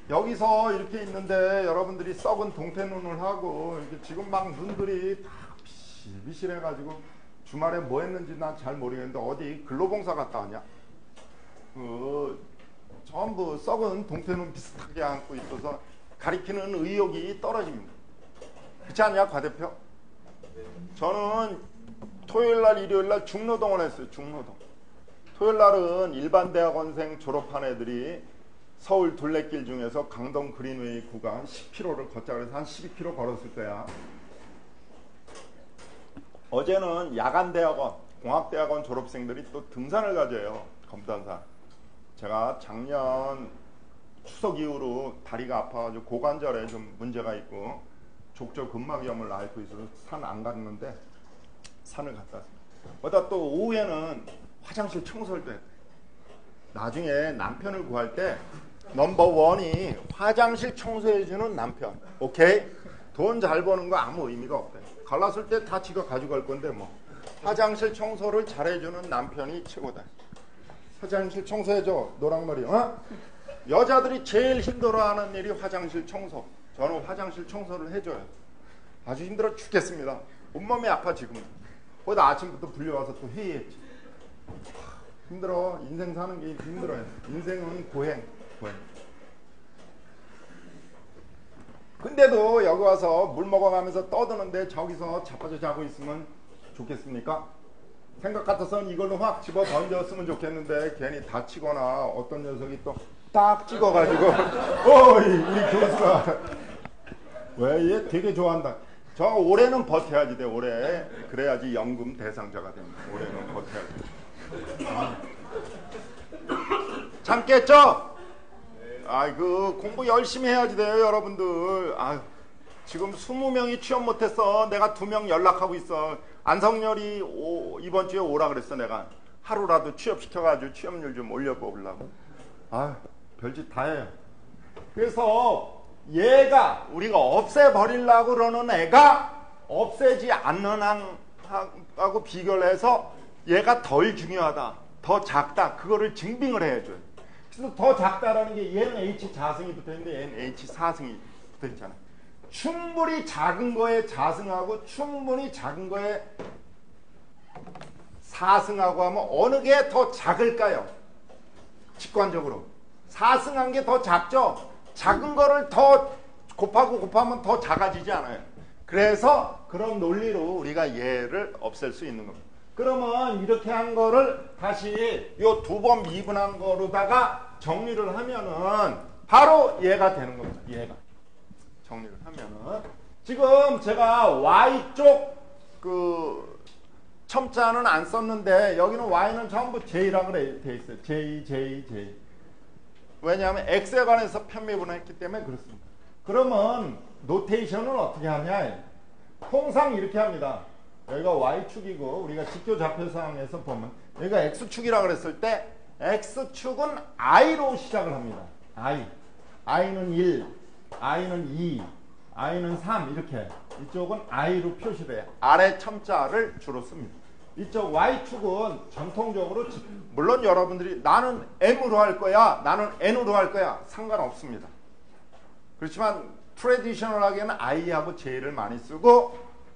여기서 이렇게 있는데 여러분들이 썩은 동태 눈을 하고 이렇게 지금 막 눈들이 다 비실비실해가지고 주말에 뭐 했는지 난 잘 모르겠는데 어디 근로봉사 갔다 왔냐? 그 전부 썩은 동태 눈 비슷하게 안고 있어서 가리키는 의욕이 떨어집니다. 그렇지 않냐, 과 대표? 저는 토요일날 일요일날 중노동을 했어요. 중노동. 토요일날은 일반 대학원생 졸업한 애들이 서울 둘레길 중에서 강동 그린웨이 구간 십 킬로미터를 걷자 그래서 한 십이 킬로미터 걸었을 거야. 어제는 야간대학원, 공학대학원 졸업생들이 또 등산을 가져요. 검단산. 제가 작년 추석 이후로 다리가 아파가지고 고관절에 좀 문제가 있고 족저근막염을 앓고 있어서 산 안 갔는데 산을 갔다 왔습니다. 거기다 또 오후에는 화장실 청소를 또 했대. 나중에 남편을 구할 때 넘버 원이 화장실 청소해주는 남편. 오케이? 돈 잘 버는 거 아무 의미가 없대. 갈랐을 때 다 지가 가져갈 건데 뭐. 화장실 청소를 잘해주는 남편이 최고다. 화장실 청소해줘, 노랑머리. 어? 여자들이 제일 힘들어하는 일이 화장실 청소. 저는 화장실 청소를 해줘요. 아주 힘들어 죽겠습니다. 온몸이 아파 지금. 거기다 아침부터 불려와서 또 회의했지. 힘들어. 인생 사는 게 힘들어요. 인생은 고행. 고행. 근데도 여기 와서 물 먹어가면서 떠드는데 저기서 자빠져 자고 있으면 좋겠습니까? 생각 같아서는 이걸로 확 집어 던졌으면 좋겠는데 괜히 다치거나 어떤 녀석이 또 딱 찍어가지고 어이 우리 교수가 왜 얘 되게 좋아한다. 저 올해는 버텨야지 돼. 올해 그래야지 연금 대상자가 됩니다. 올해는 버텨야지. 아. 참겠죠? 아이고 공부 열심히 해야지 돼요 여러분들. 아유, 지금 이십 명이 취업 못했어. 내가 두 명 연락하고 있어. 안성열이 오, 이번 주에 오라 그랬어. 내가 하루라도 취업시켜가지고 취업률 좀 올려보려고. 아유, 별짓 다 해요. 그래서 얘가 우리가 없애버리려고 그러는 애가 없애지 않는 하고 비교를 해서 얘가 덜 중요하다, 더 작다, 그거를 증빙을 해줘요. 그래서 더 작다라는 게 얘는 H 자승이 붙어있는데 얘는 H 사승이 붙어있잖아요. 충분히 작은 거에 자승하고 충분히 작은 거에 사승하고 하면 어느 게 더 작을까요? 직관적으로 사승한 게 더 작죠. 작은 거를 더 곱하고 곱하면 더 작아지지 않아요. 그래서 그런 논리로 우리가 얘를 없앨 수 있는 겁니다. 그러면 이렇게 한 거를 다시 요 두 번 미분한 거로다가 정리를 하면은 바로 얘가 되는 겁니다. 얘가 정리를 하면은 지금 제가 Y쪽 그 첨자는 안 썼는데 여기는 Y는 전부 J라고 돼 있어요. J, J, J. 왜냐하면 X에 관해서 편미분을 했기 때문에 그렇습니다. 그러면 노테이션은 어떻게 하냐? 통상 이렇게 합니다. 여기가 Y축이고 우리가 직교 좌표상에서 보면 여기가 X축이라고 그랬을 때 X축은 I로 시작을 합니다. I. I는 일, I는 이, I는 삼 이렇게. 이쪽은 I로 표시돼요. 아래 첨자를 주로 씁니다. 이쪽 Y축은 전통적으로 물론 여러분들이 나는 M으로 할 거야, 나는 N으로 할 거야 상관없습니다. 그렇지만 트레디셔널하게는 I하고 J를 많이 쓰고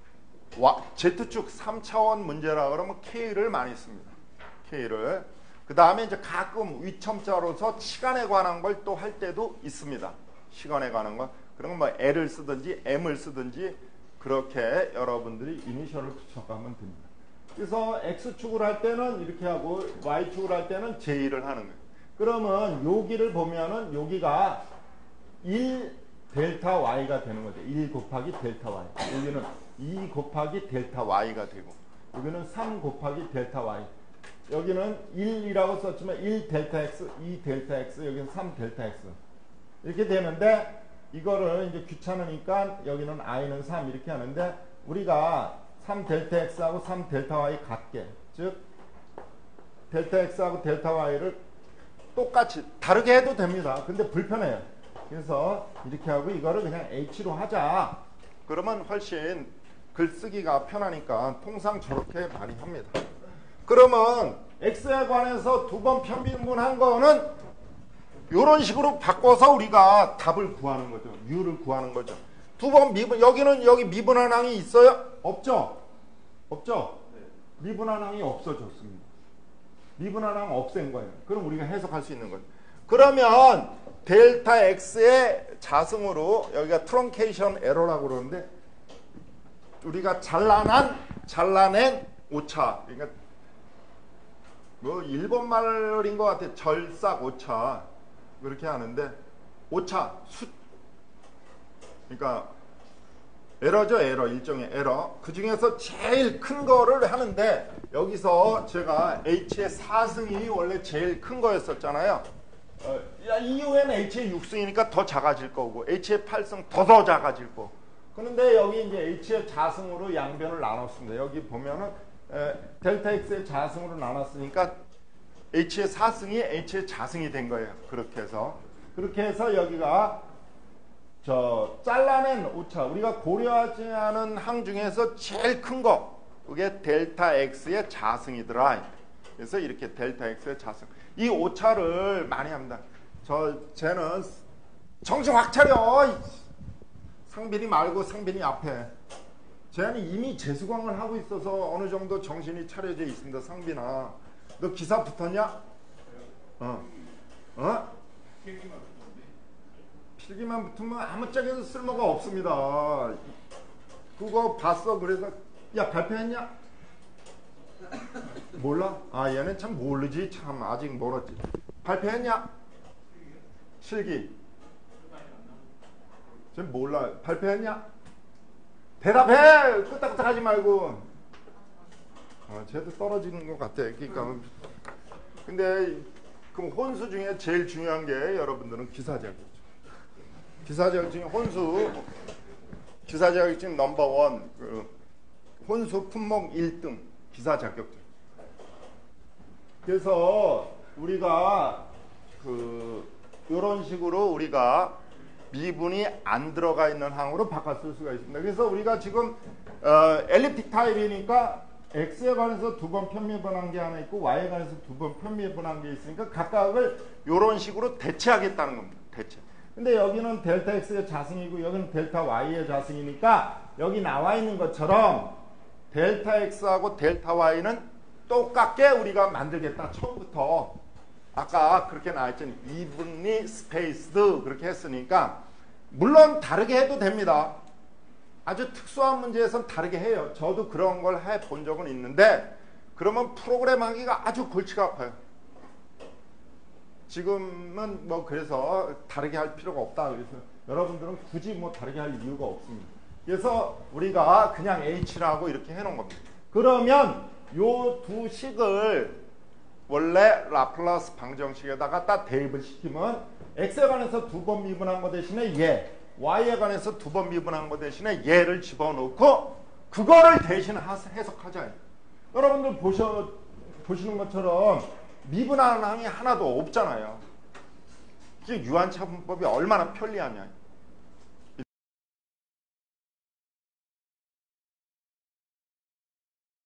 Z축 삼 차원 문제라 그러면 K를 많이 씁니다. K를. 그 다음에 이제 가끔 위첨자로서 시간에 관한 걸 또 할 때도 있습니다. 시간에 관한 거. 그런 건 뭐 L을 쓰든지 M을 쓰든지 그렇게 여러분들이 이니셜을 붙여가면 됩니다. 그래서 X축을 할 때는 이렇게 하고 Y축을 할 때는 J를 하는 거예요. 그러면 여기를 보면은 여기가 일 델타 Y가 되는 거죠. 일 곱하기 델타 Y. 여기는 이 곱하기 델타 Y가 되고 여기는 삼 곱하기 델타 Y. 여기는 일이라고 썼지만 일 델타 X, 이 델타 X, 여기는 삼 델타 X. 이렇게 되는데 이거를 이제 귀찮으니까 여기는 I는 삼 이렇게 하는데 우리가 삼 델타 X하고 삼 델타 Y 같게, 즉 델타 X하고 델타 Y를 똑같이 다르게 해도 됩니다. 근데 불편해요. 그래서 이렇게 하고 이거를 그냥 H로 하자. 그러면 훨씬 글쓰기가 편하니까 통상 저렇게 많이 합니다. 그러면 X에 관해서 두 번 편비분한 거는 이런 식으로 바꿔서 우리가 답을 구하는 거죠. u를 구하는 거죠. 두 번 미분, 여기는 여기 미분한 항이 있어요? 없죠? 없죠? 미분한 항이 없어졌습니다. 미분한 항 없앤 거예요. 그럼 우리가 해석할 수 있는 거죠. 그러면 델타 X의 자승으로 여기가 트렁케이션 에러라고 그러는데 우리가 잘라난, 잘라낸 오차. 그러니까 뭐 일본 말인 것 같아. 절삭 오차. 그렇게 하는데 오차, 수. 그러니까 에러죠, 에러. 일종의 에러. 그 중에서 제일 큰 거를 하는데 여기서 제가 H의 사승이 원래 제일 큰 거였었잖아요. 어, 이후에는 H의 육승이니까 더 작아질 거고 H의 팔승 더 더 작아질 거고. 그런데 여기 이제 H의 자승으로 양변을 나눴습니다. 여기 보면은 에, 델타 X의 자승으로 나눴으니까 H의 사승이 H의 자승이 된 거예요. 그렇게 해서 그렇게 해서 여기가 저 잘라낸 오차, 우리가 고려하지 않은 항 중에서 제일 큰 거, 그게 델타 X의 자승이더라. 그래서 이렇게 델타 X의 자승. 이 오차를 많이 합니다. 저 쟤는 정신 확 차려. 상빈이 말고 상빈이 앞에. 쟤는 이미 재수강을 하고 있어서 어느 정도 정신이 차려져 있습니다. 상빈아, 너 기사 붙었냐? 어, 어? 필기만 붙으면 아무짝에도 쓸모가 없습니다. 그거 봤어. 그래서 야 발표했냐? 몰라? 아 얘는 참 모르지. 참 아직 멀었지. 발표했냐? 실기. 쟤 몰라. 발표했냐? 대답해. 끄떡끄떡 하지 말고. 아, 쟤도 떨어지는 것 같아. 그러니까 근데 그럼 혼수 중에 제일 중요한 게 여러분들은 기사 자격증. 기사 자격증 혼수, 기사 자격증 넘버 원, 그 혼수 품목 일 등 기사 자격증. 그래서 우리가 그 이런 식으로 우리가 미분이 안 들어가 있는 항으로 바꿔 쓸 수가 있습니다. 그래서 우리가 지금 어, 엘립틱 타입이니까 X에 관해서 두 번 편미분한 게 하나 있고 Y에 관해서 두 번 편미분한 게 있으니까 각각을 이런 식으로 대체하겠다는 겁니다. 대체. 근데 여기는 델타 X의 자승이고 여기는 델타 Y의 자승이니까 여기 나와 있는 것처럼 델타 X하고 델타 Y는 똑같게 우리가 만들겠다. 처음부터 아까 그렇게 나와있잖아요. evenly spaced 그렇게 했으니까 물론 다르게 해도 됩니다. 아주 특수한 문제에선 다르게 해요. 저도 그런 걸 해본 적은 있는데 그러면 프로그램 하기가 아주 골치가 아파요. 지금은 뭐 그래서 다르게 할 필요가 없다. 그래서 여러분들은 굳이 뭐 다르게 할 이유가 없습니다. 그래서 우리가 그냥 H라고 이렇게 해놓은 겁니다. 그러면 요 두 식을 원래 라플라스 방정식에다가 딱 대입을 시키면 X에 관해서 두 번 미분한 거 대신에 얘, Y에 관해서 두 번 미분한 거 대신에 얘를 집어넣고 그거를 대신 해석하자. 여러분들 보셔, 보시는 것처럼 미분하는 항이 하나도 없잖아요. 이게 유한차분법이 얼마나 편리하냐.